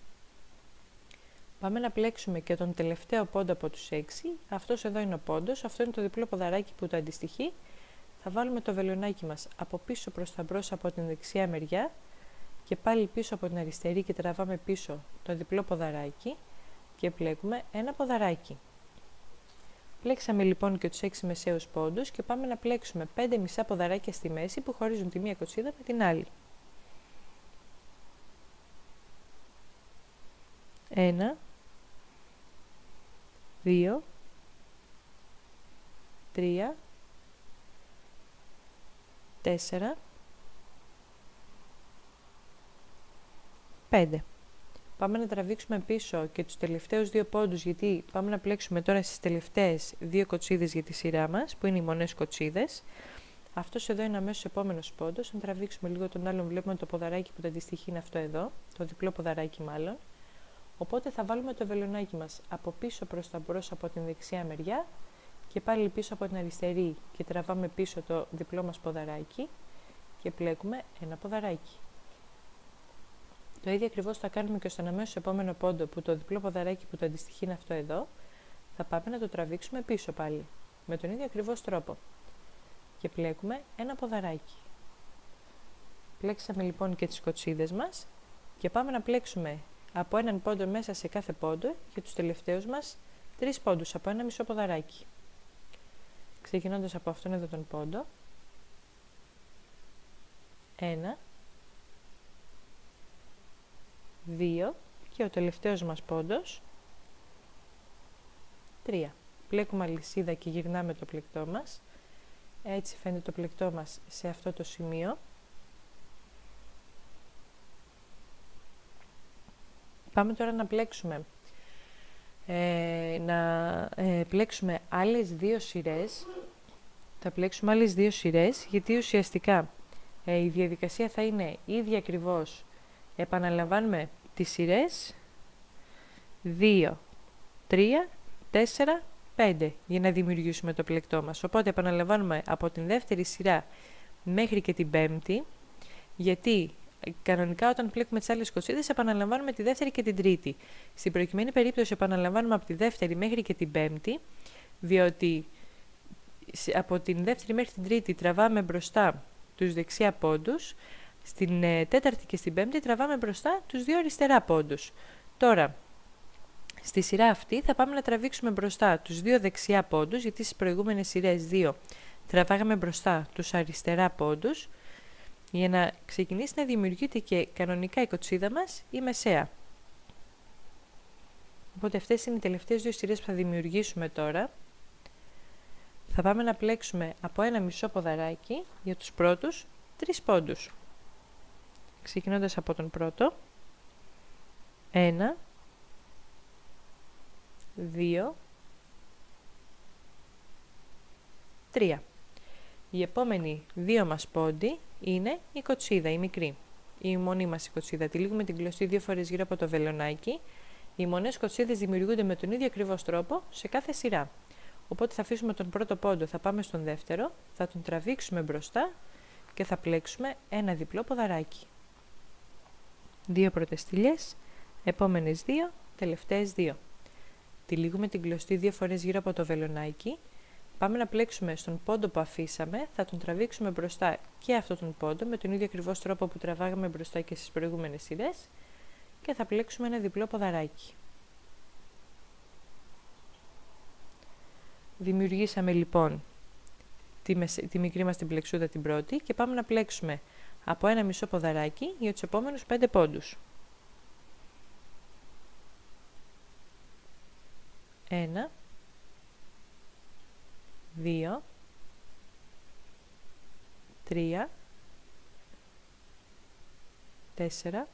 Πάμε να πλέξουμε και τον τελευταίο πόντο από τους 6. Αυτός εδώ είναι ο πόντος, αυτό είναι το διπλό ποδαράκι που το αντιστοιχεί. Θα βάλουμε το βελονάκι μας από πίσω προς τα μπρος, από την δεξιά μεριά και πάλι πίσω από την αριστερή και τραβάμε πίσω το διπλό ποδαράκι και πλέκουμε ένα ποδαράκι. Πλέξαμε λοιπόν και τους 6 μεσαίους πόντους και πάμε να πλέξουμε 5 μισά ποδαράκια στη μέση που χωρίζουν τη μία κοτσίδα με την άλλη. 1, 2, 3, 4, 5. Πάμε να τραβήξουμε πίσω και τους τελευταίους 2 πόντους, γιατί πάμε να πλέξουμε τώρα στις τελευταίες 2 κοτσίδες για τη σειρά μας, που είναι οι μονές κοτσίδες. Αυτός εδώ είναι αμέσως επόμενος πόντος. Αν τραβήξουμε λίγο τον άλλον, βλέπουμε το ποδαράκι που το αντιστοιχεί είναι αυτό εδώ, το διπλό ποδαράκι μάλλον. Οπότε θα βάλουμε το βελονάκι μας από πίσω προς τα μπρος, από την δεξιά μεριά και πάλι πίσω από την αριστερή και τραβάμε πίσω το διπλό μας ποδαράκι και πλέκουμε ένα ποδαράκι. Το ίδιο ακριβώς θα κάνουμε και στον αμέσως επόμενο πόντο, που το διπλό ποδαράκι που το αντιστοιχεί είναι αυτό εδώ. Θα πάμε να το τραβήξουμε πίσω πάλι, με τον ίδιο ακριβώς τρόπο. Και πλέκουμε ένα ποδαράκι. Πλέξαμε λοιπόν και τις κοτσίδες μας και πάμε να πλέξουμε από έναν πόντο μέσα σε κάθε πόντο και τους τελευταίους μας 3 πόντους από ένα μισό ποδαράκι. Ξεκινώντας από αυτόν εδώ τον πόντο. 1, 2 και ο τελευταίος μας πόντος 3. Πλέκουμε αλυσίδα και γυρνάμε το πλεκτό μας. Έτσι φαίνεται το πλεκτό μας σε αυτό το σημείο. Πάμε τώρα να πλέξουμε πλέξουμε άλλες 2 σειρές. Θα πλέξουμε άλλες 2 σειρές, γιατί ουσιαστικά η διαδικασία θα είναι ίδια ακριβώς. Επαναλαμβάνουμε τις σειρές 2, 3, 4, 5 για να δημιουργήσουμε το πλεκτό μας. Οπότε επαναλαμβάνουμε από την δεύτερη σειρά μέχρι και την πέμπτη, γιατί κανονικά όταν πλέκουμε τις άλλες κοτσίδες επαναλαμβάνουμε τη δεύτερη και την τρίτη. Στην προκειμένη περίπτωση επαναλαμβάνουμε από τη δεύτερη μέχρι και την πέμπτη, διότι από την δεύτερη μέχρι την τρίτη τραβάμε μπροστά τους δεξιά πόντους, στην τέταρτη και στην πέμπτη τραβάμε μπροστά τους 2 αριστερά πόντους. Τώρα, στη σειρά αυτή θα πάμε να τραβήξουμε μπροστά τους 2 δεξιά πόντους, γιατί στις προηγούμενες σειρές 2 τραβάγαμε μπροστά τους αριστερά πόντους, για να ξεκινήσει να δημιουργείται και κανονικά η κοτσίδα μας η μεσαία. Οπότε αυτές είναι οι τελευταίες 2 σειρές που θα δημιουργήσουμε τώρα. Θα πάμε να πλέξουμε από ένα μισό ποδαράκι για τους πρώτους 3 πόντους. ξεκινώντας από τον πρώτο. 1, 2, 3. Η επόμενη 2 μας πόντι είναι η κοτσίδα, η μικρή. Η μονή μας η κοτσίδα. Τυλίγουμε την κλωστή 2 φορές γύρω από το βελονάκι. Οι μονές κοτσίδες δημιουργούνται με τον ίδιο ακριβώς τρόπο σε κάθε σειρά. Οπότε θα αφήσουμε τον πρώτο πόντο, θα πάμε στον δεύτερο, θα τον τραβήξουμε μπροστά και θα πλέξουμε ένα διπλό ποδαράκι. 2 πρώτες στήλες, επόμενες 2, τελευταίες 2. Τυλίγουμε την κλωστή 2 φορές γύρω από το βελονάκι. Πάμε να πλέξουμε στον πόντο που αφήσαμε, θα τον τραβήξουμε μπροστά και αυτόν τον πόντο με τον ίδιο ακριβώς τρόπο που τραβάγαμε μπροστά και στις προηγούμενες σειρές και θα πλέξουμε ένα διπλό ποδαράκι. Δημιουργήσαμε λοιπόν τη μικρή μας την πλεξούδα την πρώτη και πάμε να πλέξουμε από ένα μισό ποδαράκι για τους επόμενους 5 πόντους. 1, 2, 3, 4,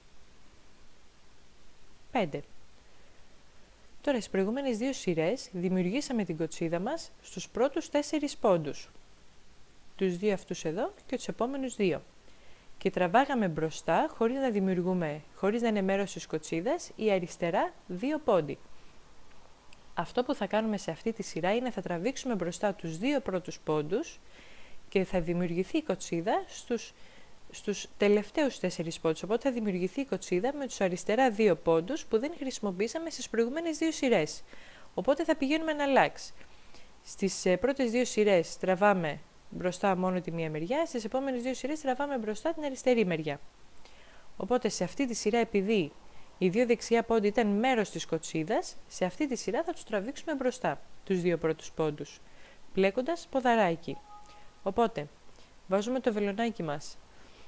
5. Τώρα στις προηγούμενες 2 σειρές δημιουργήσαμε την κοτσίδα μας στους πρώτους 4 πόντους. Τους 2 αυτούς εδώ και τους επόμενους 2. Και τραβάγαμε μπροστά χωρίς να είναι μέρος της κοτσίδας ή αριστερά 2 πόντι. Αυτό που θα κάνουμε σε αυτή τη σειρά είναι θα τραβήξουμε μπροστά τους 2 πρώτους πόντους και θα δημιουργηθεί η κοτσίδα στους τελευταίους 4 πόντους. Οπότε θα δημιουργηθεί η κοτσίδα με τους αριστερά 2 πόντους που δεν χρησιμοποιήσαμε στις προηγούμενες 2 σειρές. Οπότε θα πηγαίνουμε εναλλάξ. Στις πρώτες 2 σειρές τραβάμε μπροστά μόνο τη μία μεριά, στις επόμενες 2 σειρές τραβάμε μπροστά την αριστερή μεριά. Οπότε σε αυτή τη σειρά, επειδή οι 2 δεξιά πόντι ήταν μέρος της κοτσίδας, σε αυτή τη σειρά θα τους τραβήξουμε μπροστά, τους 2 πρώτους πόντους, πλέκοντας ποδαράκι. Οπότε, βάζουμε το βελονάκι μας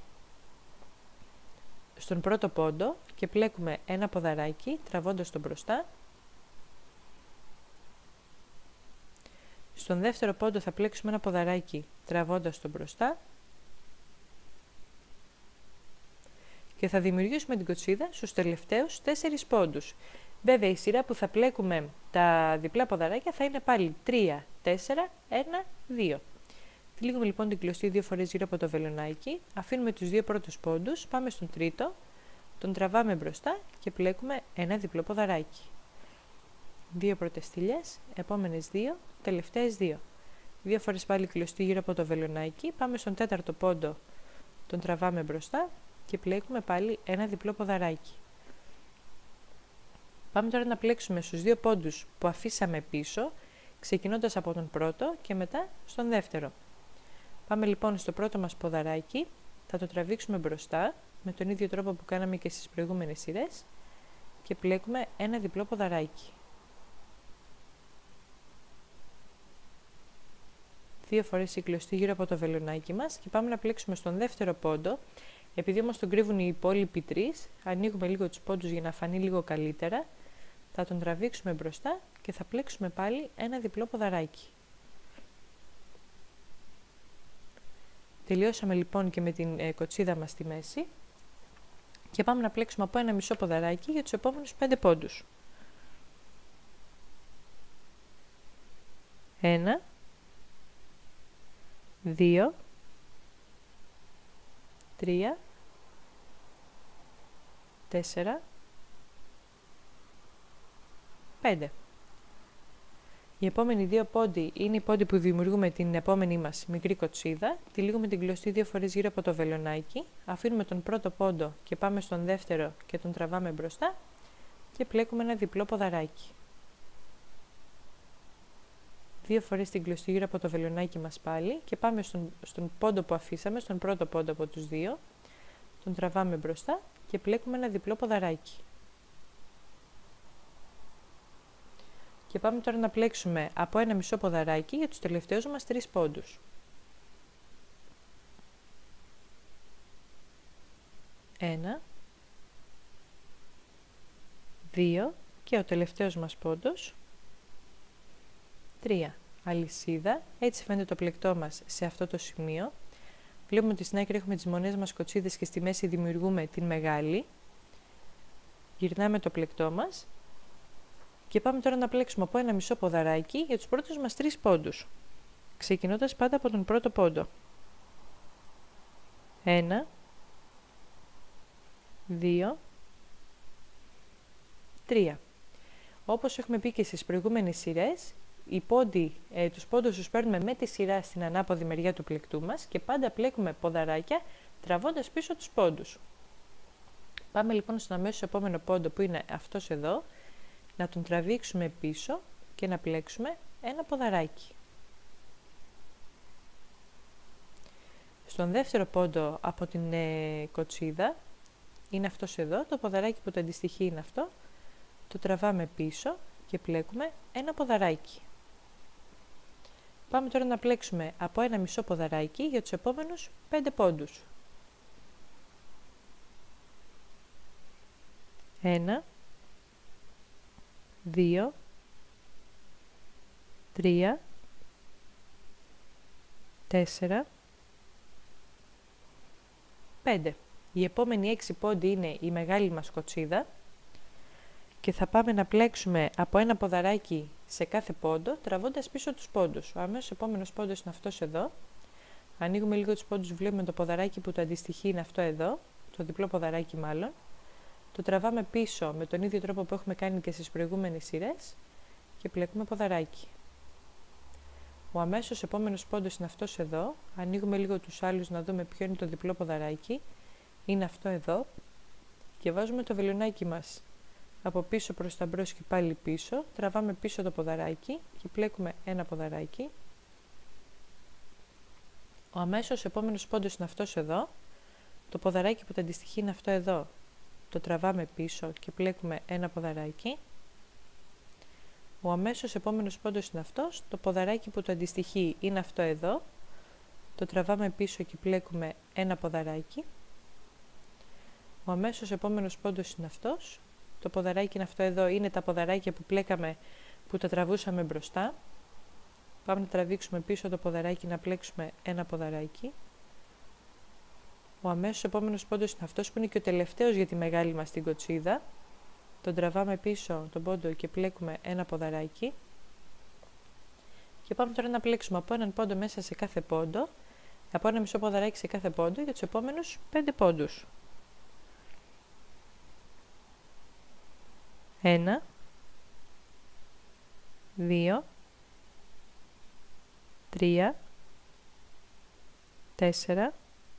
στον πρώτο πόντο και πλέκουμε ένα ποδαράκι, τραβώντας το μπροστά. Στον δεύτερο πόντο θα πλέξουμε ένα ποδαράκι, τραβώντας το μπροστά. Και θα δημιουργήσουμε την κοτσίδα στους τελευταίους 4 πόντους. Βέβαια, η σειρά που θα πλέκουμε τα διπλά ποδαράκια θα είναι πάλι 3, 4, 1, 2. Τυλίγουμε λοιπόν την κλωστή 2 φορές γύρω από το βελονάκι, αφήνουμε τους 2 πρώτους πόντους, πάμε στον τρίτο, τον τραβάμε μπροστά και πλέκουμε ένα διπλό ποδαράκι. 2 πρώτες στήλες, επόμενες 2, τελευταίες 2. 2 φορές πάλι κλωστή γύρω από το βελονάκι, πάμε στον τέταρτο πόντο, τον τραβάμε μπροστά και πλέκουμε πάλι ένα διπλό ποδαράκι. Πάμε τώρα να πλέξουμε στους 2 πόντους που αφήσαμε πίσω, ξεκινώντας από τον πρώτο και μετά στον δεύτερο. Πάμε λοιπόν στο πρώτο μας ποδαράκι, θα το τραβήξουμε μπροστά με τον ίδιο τρόπο που κάναμε και στις προηγούμενες σειρές και πλέκουμε ένα διπλό ποδαράκι. 2 φορές η κλωστή γύρω από το βελονάκι μας και πάμε να πλέξουμε στον δεύτερο πόντο. Επειδή όμως τον κρύβουν οι υπόλοιποι 3, ανοίγουμε λίγο τους πόντους για να φανεί λίγο καλύτερα, θα τον τραβήξουμε μπροστά και θα πλέξουμε πάλι ένα διπλό ποδαράκι. Τελειώσαμε λοιπόν και με την κοτσίδα μας στη μέση και πάμε να πλέξουμε από ένα μισό ποδαράκι για τους επόμενους 5 πόντους. 1, 2, 3, 4, 5. Οι επόμενοι 2 πόντοι είναι οι πόντοι που δημιουργούμε την επόμενη μας μικρή κοτσίδα. Τυλίγουμε την κλωστή 2 φορές γύρω από το βελονάκι, αφήνουμε τον πρώτο πόντο και πάμε στον δεύτερο και τον τραβάμε μπροστά και πλέκουμε ένα διπλό ποδαράκι. 2 φορές την κλωστή γύρω από το βελονάκι μας πάλι και πάμε στον πόντο που αφήσαμε, στον πρώτο πόντο από τους 2, τον τραβάμε μπροστά και πλέκουμε ένα διπλό ποδαράκι. Και πάμε τώρα να πλέξουμε από ένα μισό ποδαράκι για τους τελευταίους μας 3 πόντους. 1, 2 και ο τελευταίος μας πόντος, 3. Αλυσίδα, έτσι φαίνεται το πλεκτό μας σε αυτό το σημείο. Βλέπουμε ότι στην άκρη έχουμε τις μονές μας κοτσίδες και στη μέση δημιουργούμε την μεγάλη. Γυρνάμε το πλεκτό μας και πάμε τώρα να πλέξουμε από ένα μισό ποδαράκι για τους πρώτους μας 3 πόντους. Ξεκινώντας πάντα από τον πρώτο πόντο. 1, 2, 3. Όπως έχουμε πει και στις προηγούμενες σειρές, τους πόντους τους παίρνουμε με τη σειρά στην ανάποδη μεριά του πλεκτού μας και πάντα πλέκουμε ποδαράκια τραβώντας πίσω τους πόντους. Πάμε λοιπόν στον αμέσως επόμενο πόντο που είναι αυτός εδώ, να τον τραβήξουμε πίσω και να πλέξουμε ένα ποδαράκι. Στον δεύτερο πόντο από την κοτσίδα, είναι αυτός εδώ, το ποδαράκι που το αντιστοιχεί είναι αυτό, το τραβάμε πίσω και πλέκουμε ένα ποδαράκι. Πάμε τώρα να πλέξουμε από ένα μισό ποδαράκι για τους επόμενους 5 πόντους. 1, 2, 3, 4, 5. Οι επόμενοι 6 πόντοι είναι η μεγάλη μας κοτσίδα και θα πάμε να πλέξουμε από ένα ποδαράκι σε κάθε πόντο, τραβώντας πίσω τους πόντους. Ο αμέσως επόμενος πόντος είναι αυτός εδώ. Ανοίγουμε λίγο τους πόντους, βλέπουμε το ποδαράκι που το αντιστοιχεί είναι αυτό εδώ, το διπλό ποδαράκι μάλλον. Το τραβάμε πίσω με τον ίδιο τρόπο που έχουμε κάνει και στις προηγούμενες σειρές και πλέκουμε ποδαράκι. Ο αμέσως επόμενος πόντος είναι αυτός εδώ. Ανοίγουμε λίγο τους άλλους να δούμε ποιο είναι το διπλό ποδαράκι. Είναι αυτό εδώ. Και βάζουμε το βελονάκι μας από πίσω προς τα μπρος και πάλι πίσω. Τραβάμε πίσω το ποδαράκι και πλέκουμε ένα ποδαράκι. Ο αμέσως επόμενος πόντος είναι αυτός εδώ. Το ποδαράκι που το αντιστοιχεί είναι αυτό εδώ. Το τραβάμε πίσω και πλέκουμε ένα ποδαράκι. Ο αμέσως επόμενος πόντος είναι αυτός, το ποδαράκι που το αντιστοιχεί είναι αυτό εδώ. Το τραβάμε πίσω και πλέκουμε ένα ποδαράκι. Ο αμέσως επόμενος πόντος είναι αυτός. Το ποδαράκι είναι αυτό εδώ, είναι τα ποδαράκια που πλέκαμε, που τα τραβούσαμε μπροστά. Πάμε να τραβήξουμε πίσω το ποδαράκι, να πλέξουμε ένα ποδαράκι. Ο αμέσως επόμενος πόντος είναι αυτός που είναι και ο τελευταίος για τη μεγάλη μας την κοτσίδα. Τον τραβάμε πίσω τον πόντο και πλέκουμε ένα ποδαράκι. Και πάμε τώρα να πλέξουμε από έναν πόντο μέσα σε κάθε πόντο, από ένα μισό ποδαράκι σε κάθε πόντο για τους επόμενους 5 πόντους. 1, 2, 3, 4,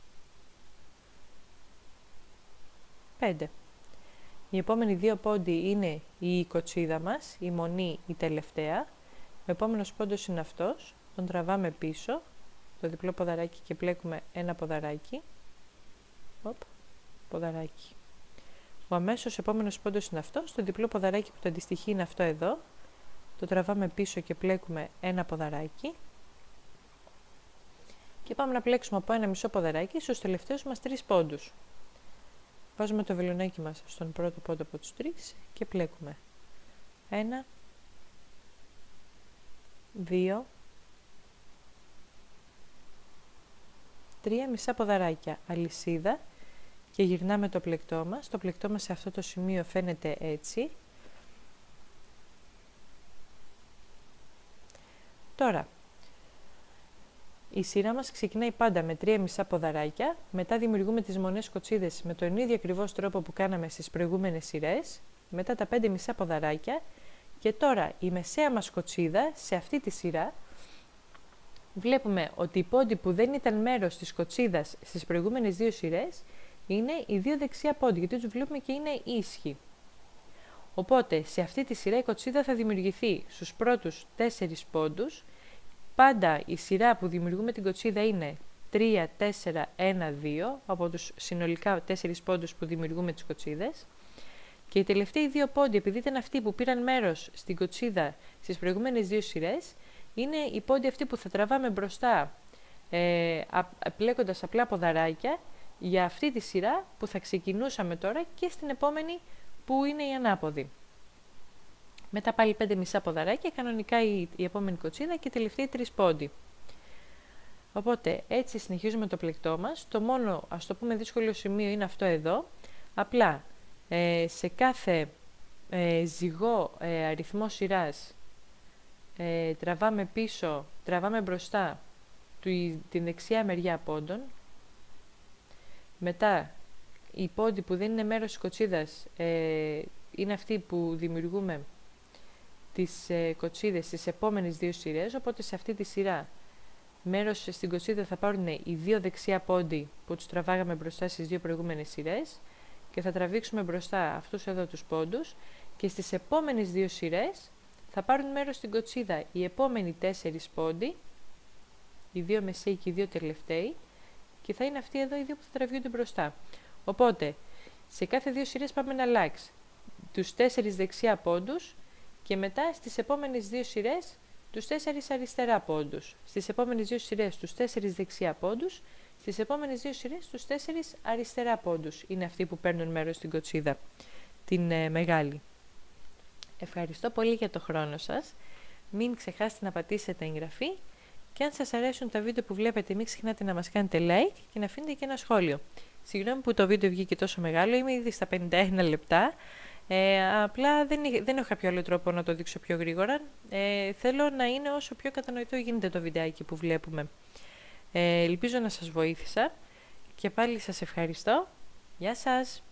5. Οι επόμενοι 2 πόντοι είναι η κοτσίδα μας, η μονή, η τελευταία. Ο επόμενος πόντος είναι αυτός, τον τραβάμε πίσω, το διπλό ποδαράκι και πλέκουμε ένα ποδαράκι. Ποδαράκι. Ο αμέσως επόμενος πόντος είναι αυτός, το διπλό ποδαράκι που το αντιστοιχεί είναι αυτό εδώ. Το τραβάμε πίσω και πλέκουμε ένα ποδαράκι. Και πάμε να πλέξουμε από ένα μισό ποδαράκι στους τελευταίους μας 3 πόντους. Βάζουμε το βελονάκι μας στον πρώτο πόντο από τους 3 και πλέκουμε 1, 2, 3 μισά ποδαράκια, αλυσίδα και γυρνάμε το πλεκτό μας. Το πλεκτό μας σε αυτό το σημείο φαίνεται έτσι. Τώρα, η σειρά μας ξεκινάει πάντα με 3 μισά ποδαράκια, μετά δημιουργούμε τις μονές κοτσίδες με τον ίδιο ακριβώς τρόπο που κάναμε στις προηγούμενες σειρές, μετά τα 5 μισά ποδαράκια και τώρα η μεσαία μας κοτσίδα σε αυτή τη σειρά βλέπουμε ότι οι πόντοι που δεν ήταν μέρος της κοτσίδας στις προηγούμενες 2 σειρές είναι οι 2 δεξιά πόντοι, γιατί τους βλέπουμε και είναι ίσχυοι. Οπότε σε αυτή τη σειρά η κοτσίδα θα δημιουργηθεί στους πρώτους 4 πόντους. Πάντα η σειρά που δημιουργούμε την κοτσίδα είναι 3, 4, 1, 2 από τους συνολικά 4 πόντους που δημιουργούμε τις κοτσίδες. Και οι τελευταίοι 2 πόντοι, επειδή ήταν αυτοί που πήραν μέρος στην κοτσίδα στις προηγούμενες 2 σειρές, είναι οι πόντοι αυτοί που θα τραβάμε μπροστά πλέκοντας απλά ποδαράκια για αυτή τη σειρά που θα ξεκινούσαμε τώρα και στην επόμενη που είναι η ανάποδη. Μετά πάλι 5 μισά ποδαράκια, κανονικά η επόμενη κοτσίδα και τελευταίοι 3 πόντοι. Οπότε έτσι συνεχίζουμε το πλεκτό μας. Το μόνο, ας το πούμε, δύσκολο σημείο είναι αυτό εδώ. Απλά σε κάθε ζυγό αριθμό σειράς τραβάμε πίσω, τραβάμε μπροστά την δεξιά μεριά πόντων. Μετά οι πόντοι που δεν είναι μέρος της κοτσίδας είναι αυτοί που δημιουργούμε τις κοτσίδες στις επόμενες δύο σειρές, οπότε σε αυτή τη σειρά μέρος στην κοτσίδα θα πάρουν οι δύο δεξιά πόντι που τους τραβάγαμε μπροστά στις δύο προηγούμενες σειρές και θα τραβήξουμε μπροστά αυτούς εδώ τους πόντους και στις επόμενες δύο σειρές θα πάρουν μέρος στην κοτσίδα οι επόμενοι 4 πόντοι, οι δύο μεσαίοι και οι δύο τελευταίοι, και θα είναι αυτοί εδώ οι δύο που θα τραβιούνται μπροστά. Οπότε, σε κάθε δύο σειρές πάμε να αλλάξει τους 4 δεξιά πόντους και μετά στις επόμενες δύο σειρές τους 4 αριστερά πόντους. Στις επόμενες δύο σειρές τους 4 δεξιά πόντους, στις επόμενες δύο σειρές τους 4 αριστερά πόντους. Είναι αυτοί που παίρνουν μέρος στην κοτσίδα, την μεγάλη. Ευχαριστώ πολύ για το χρόνο σας. Μην ξεχάσετε να πατήσετε εγγραφή και αν σας αρέσουν τα βίντεο που βλέπετε, μην ξεχνάτε να μας κάνετε like και να αφήνετε και ένα σχόλιο. Συγγνώμη που το βίντεο βγήκε τόσο μεγάλο, είμαι ήδη στα 51 λεπτά. Απλά δεν έχω κάποιο άλλο τρόπο να το δείξω πιο γρήγορα. Θέλω να είναι όσο πιο κατανοητό γίνεται το βιντεάκι που βλέπουμε. Ελπίζω να σας βοήθησα και πάλι σας ευχαριστώ. Γεια σας!